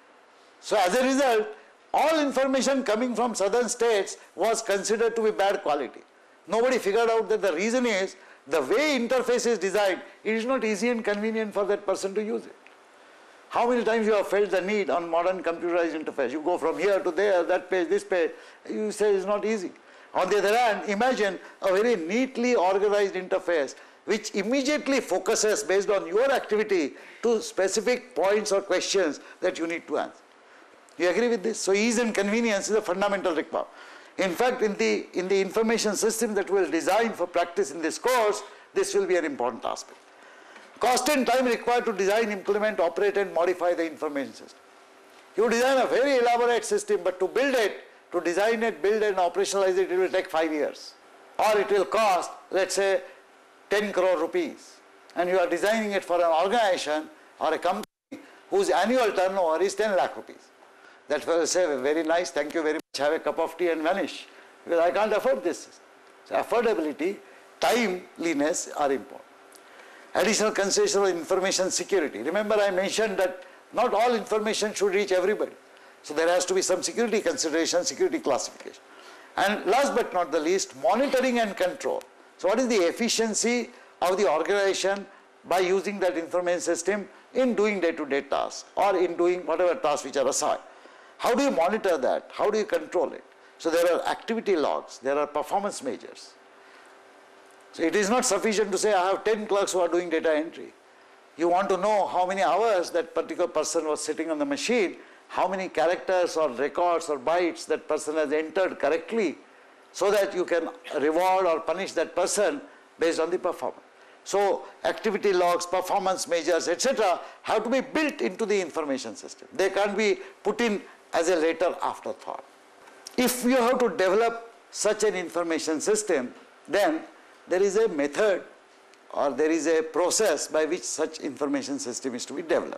So as a result, all information coming from southern states was considered to be bad quality. Nobody figured out that the reason is the way interface is designed, it is not easy and convenient for that person to use it. How many times you have felt the need on modern computerized interface? You go from here to there, that page, this page, you say it's not easy. On the other hand, imagine a very neatly organized interface which immediately focuses based on your activity to specific points or questions that you need to answer. You agree with this? So ease and convenience is a fundamental requirement. In fact, in the, in the information system that we will design for practice in this course, this will be an important aspect. Cost and time required to design, implement, operate and modify the information system. You design a very elaborate system, but to build it, to design it, build it and operationalize it, it will take five years. Or it will cost, let's say, ten crore rupees. And you are designing it for an organization or a company whose annual turnover is ten lakh rupees. That fellow will say, very nice, thank you very much, have a cup of tea and vanish. Because I can't afford this. So affordability, timeliness are important. Additional consideration of information security. Remember I mentioned that not all information should reach everybody. So there has to be some security consideration, security classification. And last but not the least, monitoring and control. So what is the efficiency of the organization by using that information system in doing day-to-day tasks or in doing whatever tasks which are assigned? How do you monitor that? How do you control it? So there are activity logs, there are performance measures. So it is not sufficient to say I have ten clerks who are doing data entry. You want to know how many hours that particular person was sitting on the machine, how many characters or records or bytes that person has entered correctly, so that you can reward or punish that person based on the performance. So activity logs, performance measures, et cetera have to be built into the information system. They can't be put in as a later afterthought. If you have to develop such an information system, then there is a method or there is a process by which such information system is to be developed.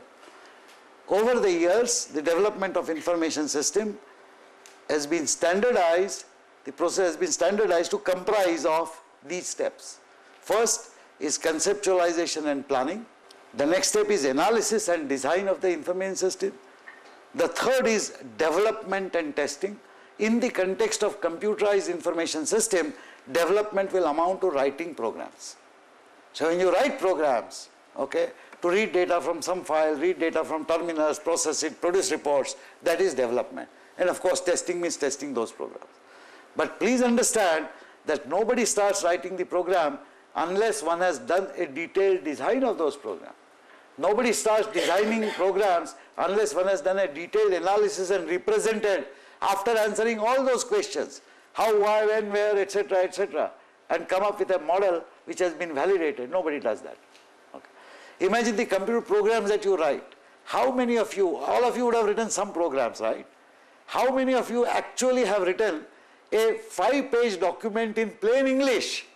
Over the years, the development of information system has been standardized, the process has been standardized to comprise of these steps. First is conceptualization and planning. The next step is analysis and design of the information system. The third is development and testing. In the context of computerized information system, development will amount to writing programs. So when you write programs, okay, to read data from some file, read data from terminals, process it, produce reports, that is development. And of course testing means testing those programs. But please understand that nobody starts writing the program unless one has done a detailed design of those programs. Nobody starts designing programs unless one has done a detailed analysis and represented after answering all those questions, how, why, when, where, et cetera, et cetera, and come up with a model which has been validated. Nobody does that. Okay. Imagine the computer programs that you write. How many of you, all of you would have written some programs, right? How many of you actually have written a five-page document in plain English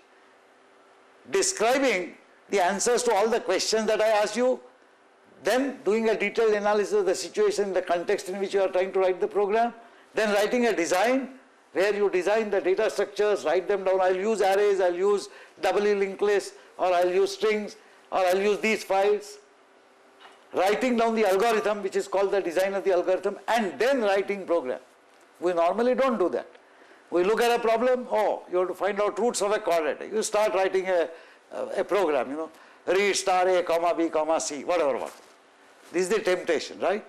describing the answers to all the questions that I asked you, then doing a detailed analysis of the situation, the context in which you are trying to write the program, then writing a design where you design the data structures, write them down. I'll use arrays, I'll use doubly linked lists, or I'll use strings, or I'll use these files. Writing down the algorithm, which is called the design of the algorithm, and then writing program. We normally don't do that. We look at a problem, oh, you have to find out roots of a quadratic. You start writing a, a, a program, you know, read star A, comma B, comma C, whatever, what. This is the temptation, right?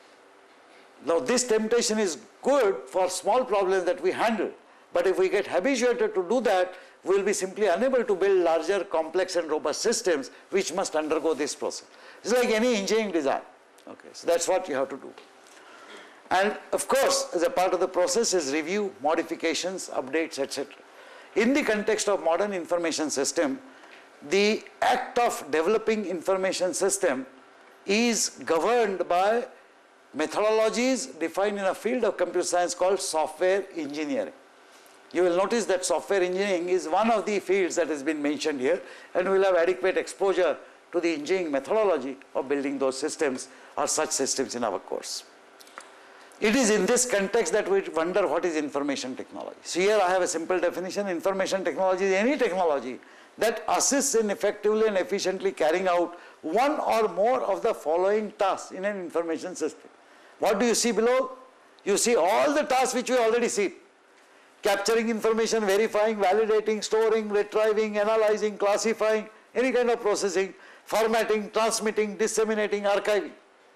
Now this temptation is good for small problems that we handle, but if we get habituated to do that, we will be simply unable to build larger, complex and robust systems which must undergo this process. It's like any engineering design. Okay, so that's what you have to do. And of course, as a part of the process is review, modifications, updates, et cetera. In the context of modern information system, the act of developing information system is governed by methodologies defined in a field of computer science called software engineering. You will notice that software engineering is one of the fields that has been mentioned here, and we will have adequate exposure to the engineering methodology of building those systems or such systems in our course. It is in this context that we wonder what is information technology. So here I have a simple definition. Information technology is any technology that assists in effectively and efficiently carrying out one or more of the following tasks in an information system. What do you see below? You see all the tasks which we already see. Capturing information, verifying, validating, storing, retrieving, analyzing, classifying, any kind of processing, formatting, transmitting, disseminating, archiving.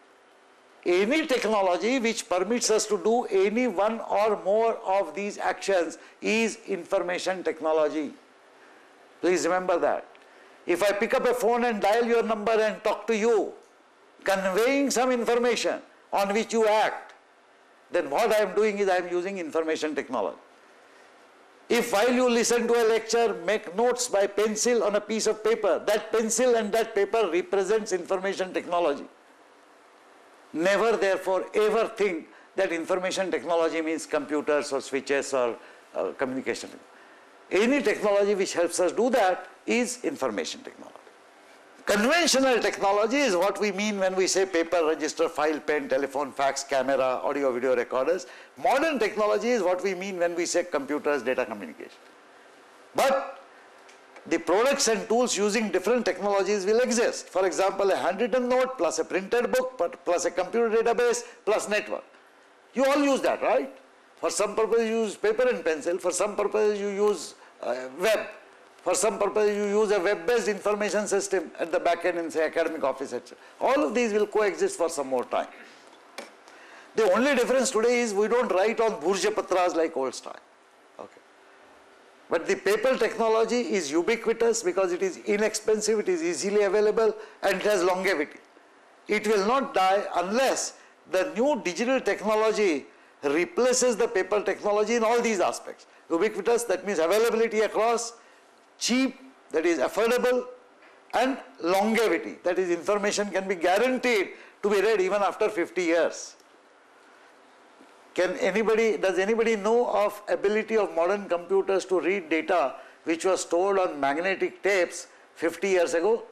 Any technology which permits us to do any one or more of these actions is information technology. Please remember that. If I pick up a phone and dial your number and talk to you, conveying some information on which you act, then what I am doing is I am using information technology. If while you listen to a lecture, make notes by pencil on a piece of paper, that pencil and that paper represents information technology. Never therefore ever think that information technology means computers or switches or uh, communication. Any technology which helps us do that is information technology. Conventional technology is what we mean when we say paper, register, file, pen, telephone, fax, camera, audio, video recorders. Modern technology is what we mean when we say computers, data communication. But the products and tools using different technologies will exist. For example, a handwritten note plus a printed book plus a computer database plus network. You all use that, right? For some purpose you use paper and pencil, for some purpose you use uh, web. For some purpose you use a web-based information system at the back end in say academic office, et cetera. All of these will coexist for some more time. The only difference today is we don't write on Bhurja Patras like old style. Okay. But the paper technology is ubiquitous because it is inexpensive, it is easily available, and it has longevity. It will not die unless the new digital technology replaces the paper technology in all these aspects. Ubiquitous, that means availability across, cheap, that is affordable, and longevity, that is information can be guaranteed to be read even after fifty years. Can anybody, does anybody know of ability of modern computers to read data which was stored on magnetic tapes fifty years ago?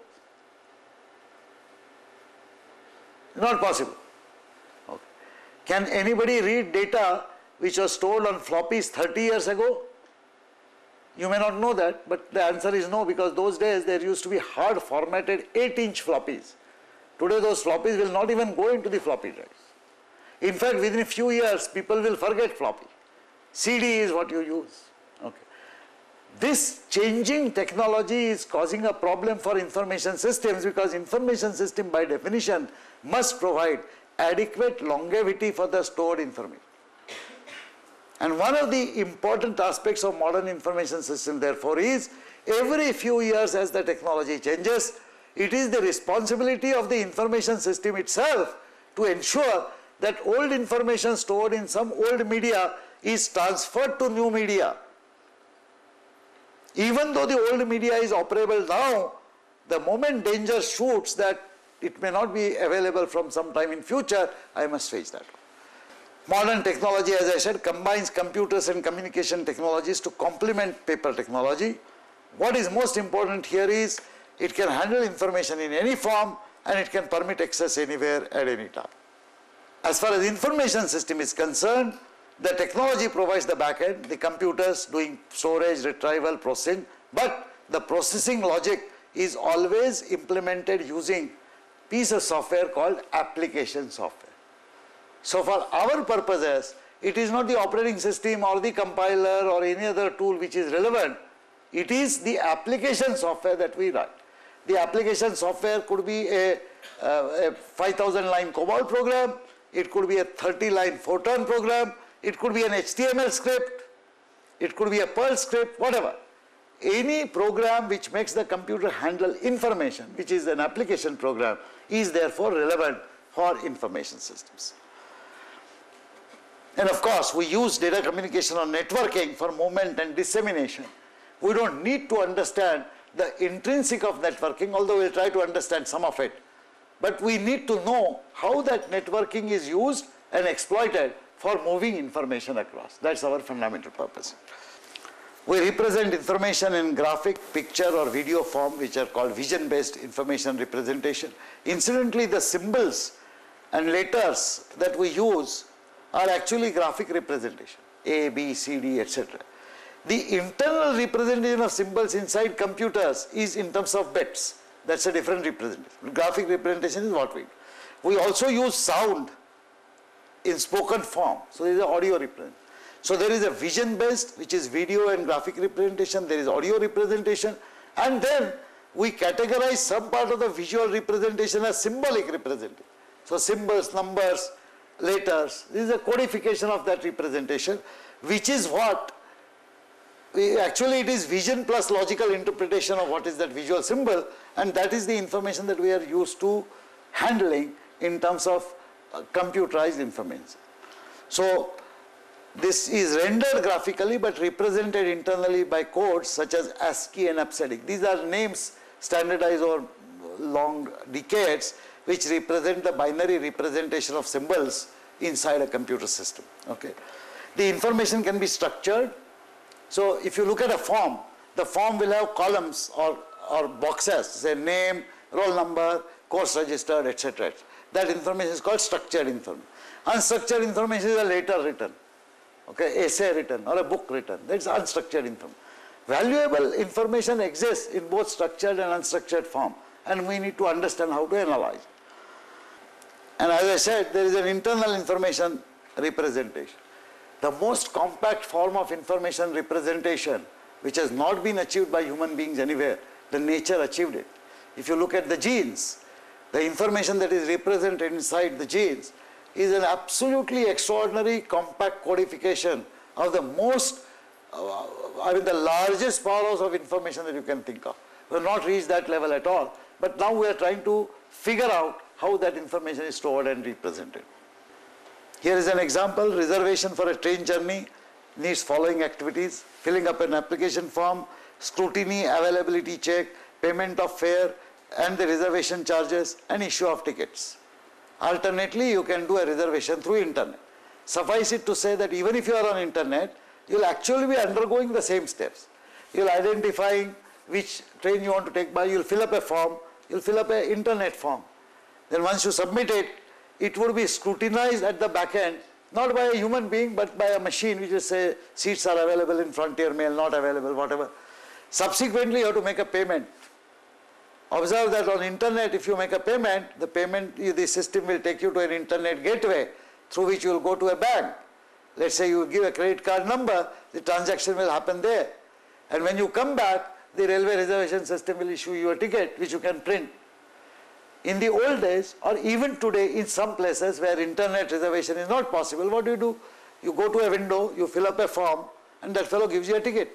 Not possible. Okay. Can anybody read data which was stored on floppies thirty years ago? You may not know that, but the answer is no, because those days there used to be hard formatted eight inch floppies. Today those floppies will not even go into the floppy drives. In fact, within a few years people will forget floppy. C D is what you use. Okay. This changing technology is causing a problem for information systems, because information system by definition must provide adequate longevity for the stored information. And one of the important aspects of modern information system therefore is, every few years as the technology changes, it is the responsibility of the information system itself to ensure that old information stored in some old media is transferred to new media. Even though the old media is operable now, the moment danger shoots that it may not be available from some time in future, I must face that. Modern technology, as I said, combines computers and communication technologies to complement paper technology. What is most important here is it can handle information in any form and it can permit access anywhere at any time. As far as information system is concerned, the technology provides the backend, the computers doing storage, retrieval, processing, but the processing logic is always implemented using piece of software called application software. So for our purposes, it is not the operating system or the compiler or any other tool which is relevant. It is the application software that we write. The application software could be a, uh, a five thousand line COBOL program, it could be a thirty line Fortran program, it could be an H T M L script, it could be a Perl script, whatever. Any program which makes the computer handle information, which is an application program, is therefore relevant for information systems. And of course, we use data communication or networking for movement and dissemination. We don't need to understand the intrinsic of networking, although we'll try to understand some of it. But we need to know how that networking is used and exploited for moving information across. That's our fundamental purpose. We represent information in graphic, picture or video form, which are called vision-based information representation. Incidentally, the symbols and letters that we use are actually graphic representation, A, B, C, D, et cetera. The internal representation of symbols inside computers is in terms of bits. That's a different representation. Graphic representation is what we do. We also use sound in spoken form. So there is an audio representation. So there is a vision based, which is video and graphic representation. There is audio representation. And then we categorize some part of the visual representation as symbolic representation. So symbols, numbers, letters. This is a codification of that representation, which is what we, actually it is vision plus logical interpretation of what is that visual symbol, and that is the information that we are used to handling in terms of uh, computerized information. So this is rendered graphically but represented internally by codes such as ASCII and ABCDIC. These are names standardized over long decades which represent the binary representation of symbols inside a computer system. Okay. The information can be structured. So if you look at a form, the form will have columns or, or boxes, say name, roll number, course registered, et cetera. That information is called structured information. Unstructured information is a later written, okay, essay written or a book written. That's unstructured information. Valuable information exists in both structured and unstructured form, and we need to understand how to analyze. And as I said, there is an internal information representation. The most compact form of information representation, which has not been achieved by human beings anywhere, the nature achieved it. If you look at the genes, the information that is represented inside the genes is an absolutely extraordinary compact codification of the most, uh, I mean the largest powers of information that you can think of. We have not reached that level at all, but now we are trying to figure out how that information is stored and represented. Here is an example. Reservation for a train journey needs following activities: filling up an application form, scrutiny, availability check, payment of fare and the reservation charges, and issue of tickets. Alternately, you can do a reservation through internet. Suffice it to say that even if you are on internet, you will actually be undergoing the same steps. You will identify which train you want to take by, you will fill up a form, you will fill up an internet form. Then once you submit it, it would be scrutinized at the back end, not by a human being, but by a machine which will say seats are available in Frontier Mail, not available, whatever. Subsequently, you have to make a payment. Observe that on internet, if you make a payment, the payment, the system will take you to an internet gateway through which you will go to a bank. Let's say you give a credit card number, the transaction will happen there. And when you come back, the railway reservation system will issue you a ticket which you can print. In the old days, or even today in some places where internet reservation is not possible, what do you do? You go to a window, you fill up a form, and that fellow gives you a ticket.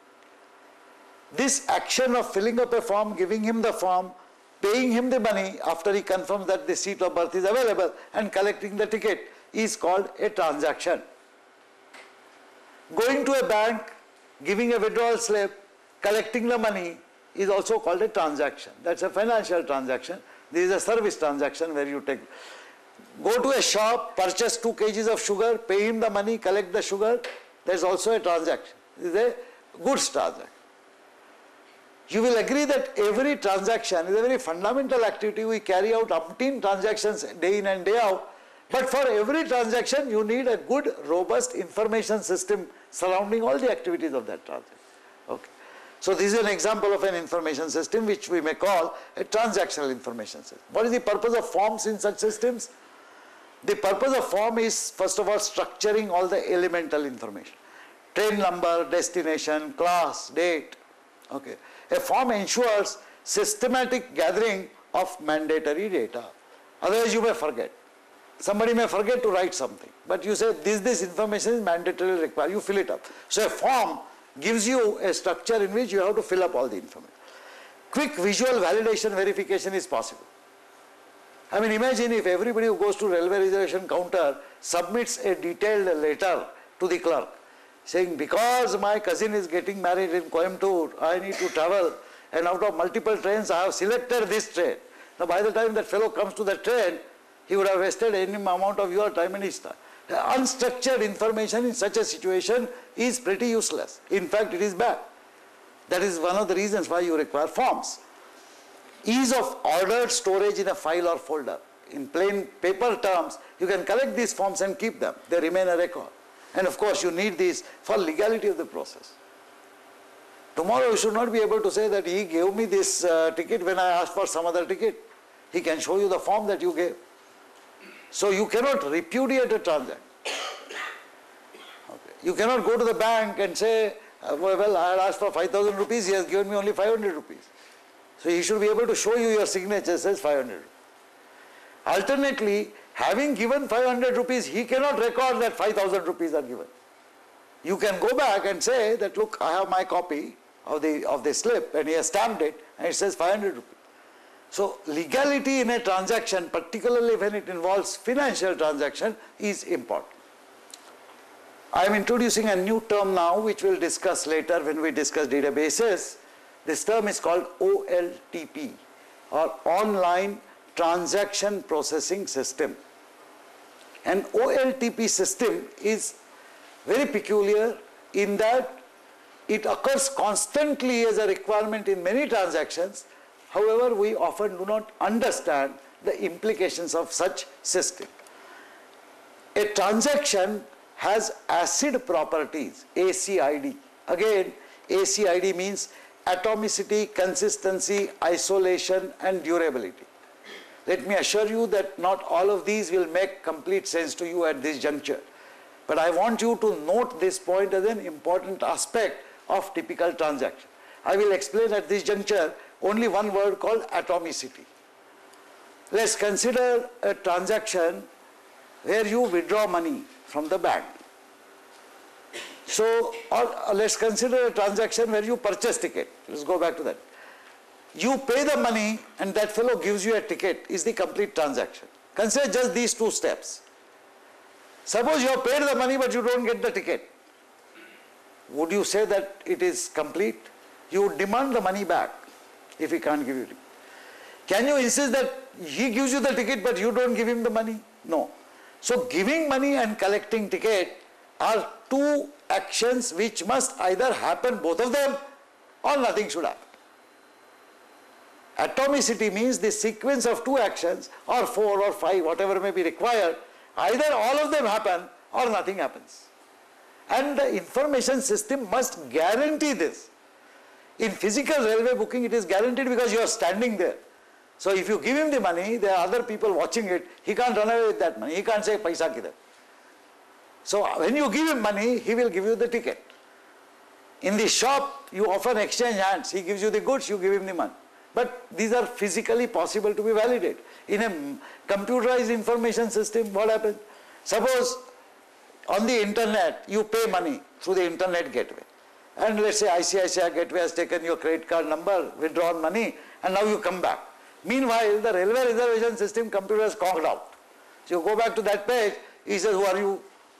This action of filling up a form, giving him the form, paying him the money after he confirms that the seat of birth is available, and collecting the ticket is called a transaction. Going to a bank, giving a withdrawal slip, collecting the money is also called a transaction. That's a financial transaction. This is a service transaction where you take, go to a shop, purchase two kgs of sugar, pay him the money, collect the sugar. There's also a transaction. This is a goods transaction. You will agree that every transaction is a very fundamental activity. We carry out umpteen transactions day in and day out. But for every transaction, you need a good, robust information system surrounding all the activities of that transaction. Okay. So this is an example of an information system which we may call a transactional information system. What is the purpose of forms in such systems? The purpose of form is, first of all, structuring all the elemental information. Train number, destination, class, date. Okay. A form ensures systematic gathering of mandatory data. Otherwise you may forget. Somebody may forget to write something, but you say this, this information is mandatorily required. You fill it up. So a form gives you a structure in which you have to fill up all the information. Quick visual validation verification is possible. I mean, imagine if everybody who goes to railway reservation counter submits a detailed letter to the clerk saying, because my cousin is getting married in Coimbatore, I need to travel, and out of multiple trains I have selected this train. Now by the time that fellow comes to the train, he would have wasted any amount of your time and his time. The unstructured information in such a situation is pretty useless. In fact, it is bad. That is one of the reasons why you require forms. Ease of ordered storage in a file or folder. In plain paper terms, you can collect these forms and keep them. They remain a record. And of course, you need these for legality of the process. Tomorrow, you should not be able to say that he gave me this uh, ticket when I asked for some other ticket. He can show you the form that you gave. So you cannot repudiate a transaction. Okay. You cannot go to the bank and say, uh, well, I had asked for five thousand rupees, he has given me only five hundred rupees. So he should be able to show you your signature says five hundred. Alternately, having given five hundred rupees, he cannot record that five thousand rupees are given. you can go back and say that, look, I have my copy of the, of the slip and he has stamped it and it says five hundred rupees. So legality in a transaction, particularly when it involves financial transaction, is important. I am introducing a new term now which we'll discuss later when we discuss databases. This term is called O L T P, or Online Transaction Processing System. An O L T P system is very peculiar in that it occurs constantly as a requirement in many transactions. However, we often do not understand the implications of such system. A transaction has acid properties, A C I D. Again, A C I D means atomicity, consistency, isolation and durability. Let me assure you that not all of these will make complete sense to you at this juncture. But I want you to note this point as an important aspect of typical transaction. I will explain at this juncture only one word called atomicity. Let's consider a transaction where you withdraw money from the bank. So, or let's consider a transaction where you purchase ticket. Let's go back to that. You pay the money and that fellow gives you a ticket is the complete transaction. Consider just these two steps. Suppose you have paid the money but you don't get the ticket. Would you say that it is complete? You would demand the money back if he can't give you it. Can you insist that he gives you the ticket but you don't give him the money? No. So giving money and collecting ticket are two actions which must either happen, both of them, or nothing should happen. Atomicity means the sequence of two actions, or four or five, whatever may be required, either all of them happen or nothing happens. And the information system must guarantee this. In physical railway booking, it is guaranteed because you are standing there. So if you give him the money, there are other people watching it, he can't run away with that money. He can't say, paisa kidhar. So when you give him money, he will give you the ticket. In the shop, you often exchange hands. He gives you the goods, you give him the money. But these are physically possible to be validated. In a computerized information system, what happens? Suppose on the internet, you pay money through the internet gateway. And let's say I C I C I gateway has taken your credit card number, withdrawn money, and now you come back. Meanwhile, the railway reservation system computer has conked out. So you go back to that page, he says, who are you?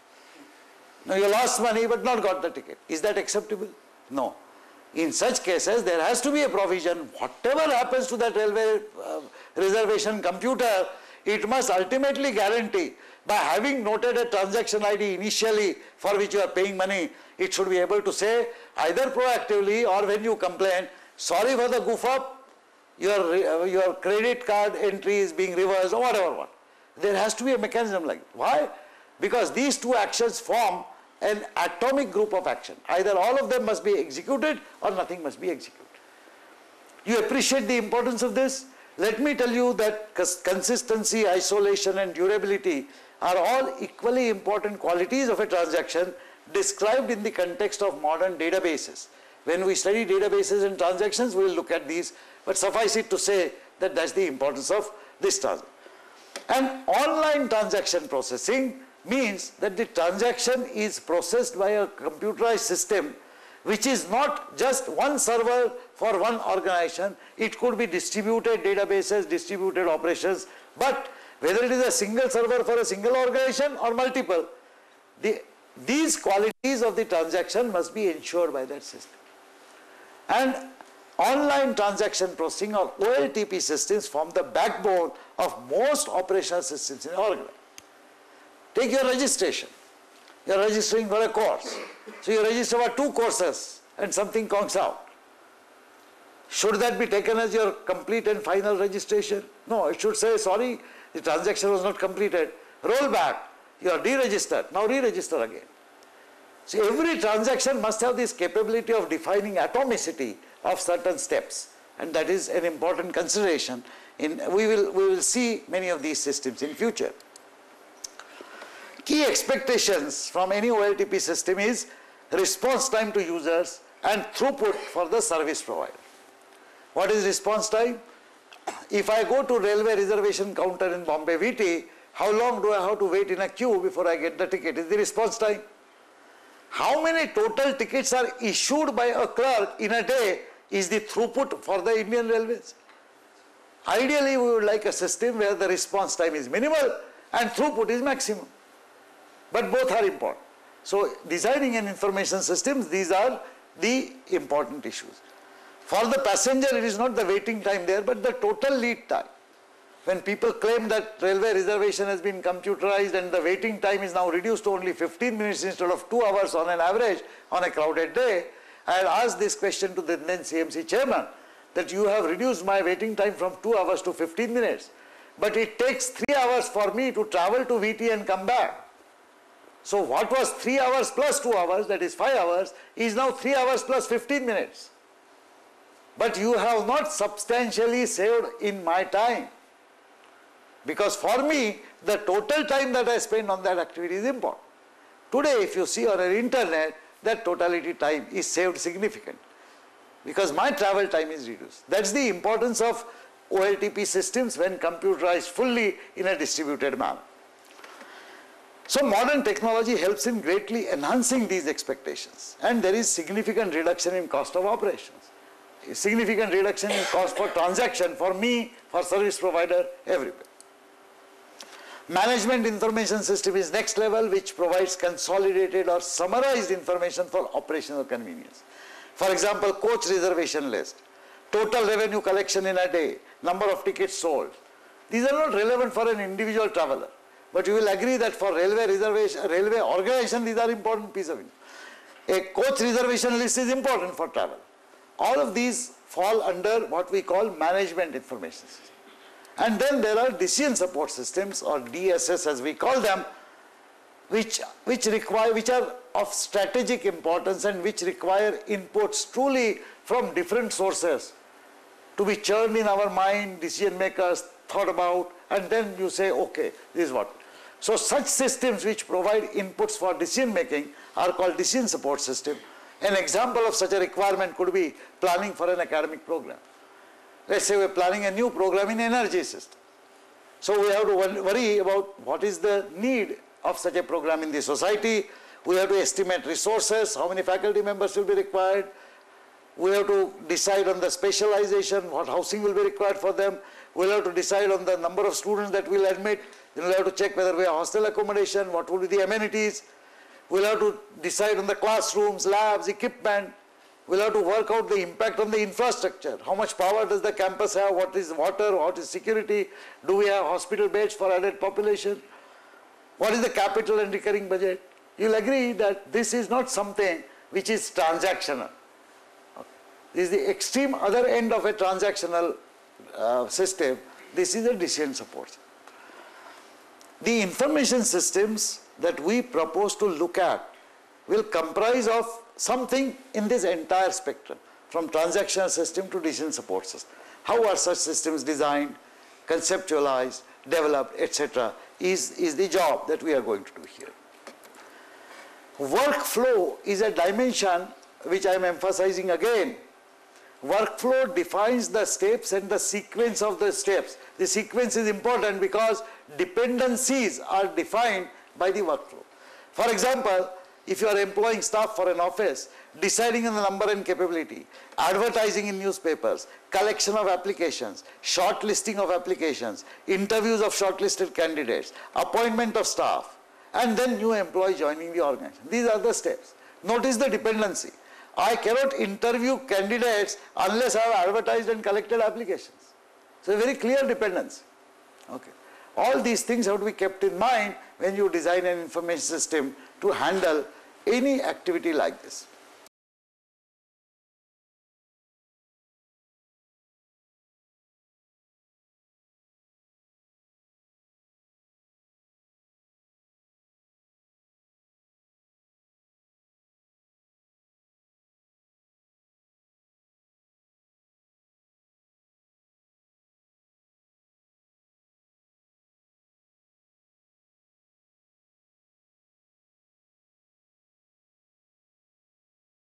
Now you lost money but not got the ticket. Is that acceptable? No. In such cases, there has to be a provision. Whatever happens to that railway uh, reservation computer, it must ultimately guarantee, by having noted a transaction I D initially for which you are paying money, it should be able to say either proactively or when you complain, sorry for the goof up, your, your credit card entry is being reversed or whatever. What. There has to be a mechanism like that. Why? Because these two actions form an atomic group of action. Either all of them must be executed or nothing must be executed. You appreciate the importance of this? Let me tell you that consistency, isolation and durability are all equally important qualities of a transaction described in the context of modern databases. When we study databases and transactions, we will look at these, but suffice it to say that that's the importance of this transaction. And online transaction processing means that the transaction is processed by a computerized system which is not just one server for one organization. It could be distributed databases, distributed operations, but whether it is a single server for a single organization or multiple, the, these qualities of the transaction must be ensured by that system. And online transaction processing or O L T P systems form the backbone of most operational systems in an organization. Take your registration. You are registering for a course. So you register for two courses and something conks out. Should that be taken as your complete and final registration? No, it should say, sorry, the transaction was not completed. Roll back. You are deregistered. Now re-register again. So every transaction must have this capability of defining atomicity of certain steps. And that is an important consideration. In, we, will, we will see many of these systems in future. Key expectations from any O L T P system is response time to users and throughput for the service provider. What is response time? If I go to railway reservation counter in Bombay V T, how long do I have to wait in a queue before I get the ticket? Is the response time. how many total tickets are issued by a clerk in a day is the throughput for the Indian Railways. Ideally, we would like a system where the response time is minimal and throughput is maximum. But both are important. So, designing an information systems, these are the important issues. For the passenger, it is not the waiting time there, but the total lead time. When people claim that railway reservation has been computerized and the waiting time is now reduced to only fifteen minutes instead of two hours on an average on a crowded day, I had asked this question to the then C M C chairman, that you have reduced my waiting time from two hours to fifteen minutes, but it takes three hours for me to travel to V T and come back. So what was three hours plus two hours, that is five hours, is now three hours plus fifteen minutes. But you have not substantially saved in my time. Because for me, the total time that I spend on that activity is important. Today, if you see on the internet, that totality time is saved significantly. Because my travel time is reduced. That's the importance of O L T P systems when computerized fully in a distributed manner. So modern technology helps in greatly enhancing these expectations. And there is significant reduction in cost of operations. Significant reduction in cost for transaction for me, for service provider, everywhere. Management information system is next level, which provides consolidated or summarized information for operational convenience. For example, coach reservation list, total revenue collection in a day, number of tickets sold. These are not relevant for an individual traveler, but you will agree that for railway reservation, railway organization, these are important piece of information. A coach reservation list is important for travel. All of these fall under what we call management information system. And then there are decision support systems, or D S S as we call them, which, which require, which are of strategic importance and which require inputs truly from different sources to be churned in our mind, decision makers thought about, and then you say, okay, this is what. So such systems which provide inputs for decision making are called decision support system. An example of such a requirement could be planning for an academic program. Let's say we're planning a new program in energy system. So we have to worry about what is the need of such a program in the society. We have to estimate resources, how many faculty members will be required. We have to decide on the specialization, what housing will be required for them. We'll have to decide on the number of students that we'll admit. Then we'll have to check whether we have hostel accommodation, what will be the amenities. We'll have to decide on the classrooms, labs, equipment. We'll have to work out the impact on the infrastructure. How much power does the campus have? What is water? What is security? Do we have hospital beds for added population? What is the capital and recurring budget? You'll agree that this is not something which is transactional. Okay. This is the extreme other end of a transactional uh, system. This is a decision support. The information systems that we propose to look at will comprise of something in this entire spectrum, from transactional system to decision support system. How are such systems designed, conceptualized, developed, et cetera is, is the job that we are going to do here. Workflow is a dimension which I am emphasizing again. Workflow defines the steps and the sequence of the steps. The sequence is important because dependencies are defined by the workflow. For example, if you are employing staff for an office, deciding on the number and capability, advertising in newspapers, collection of applications, shortlisting of applications, interviews of shortlisted candidates, appointment of staff, and then new employee joining the organization. These are the steps. Notice the dependency. I cannot interview candidates unless I have advertised and collected applications. So a very clear dependency. Okay. All these things have to be kept in mind when you design an information system to handle any activity like this.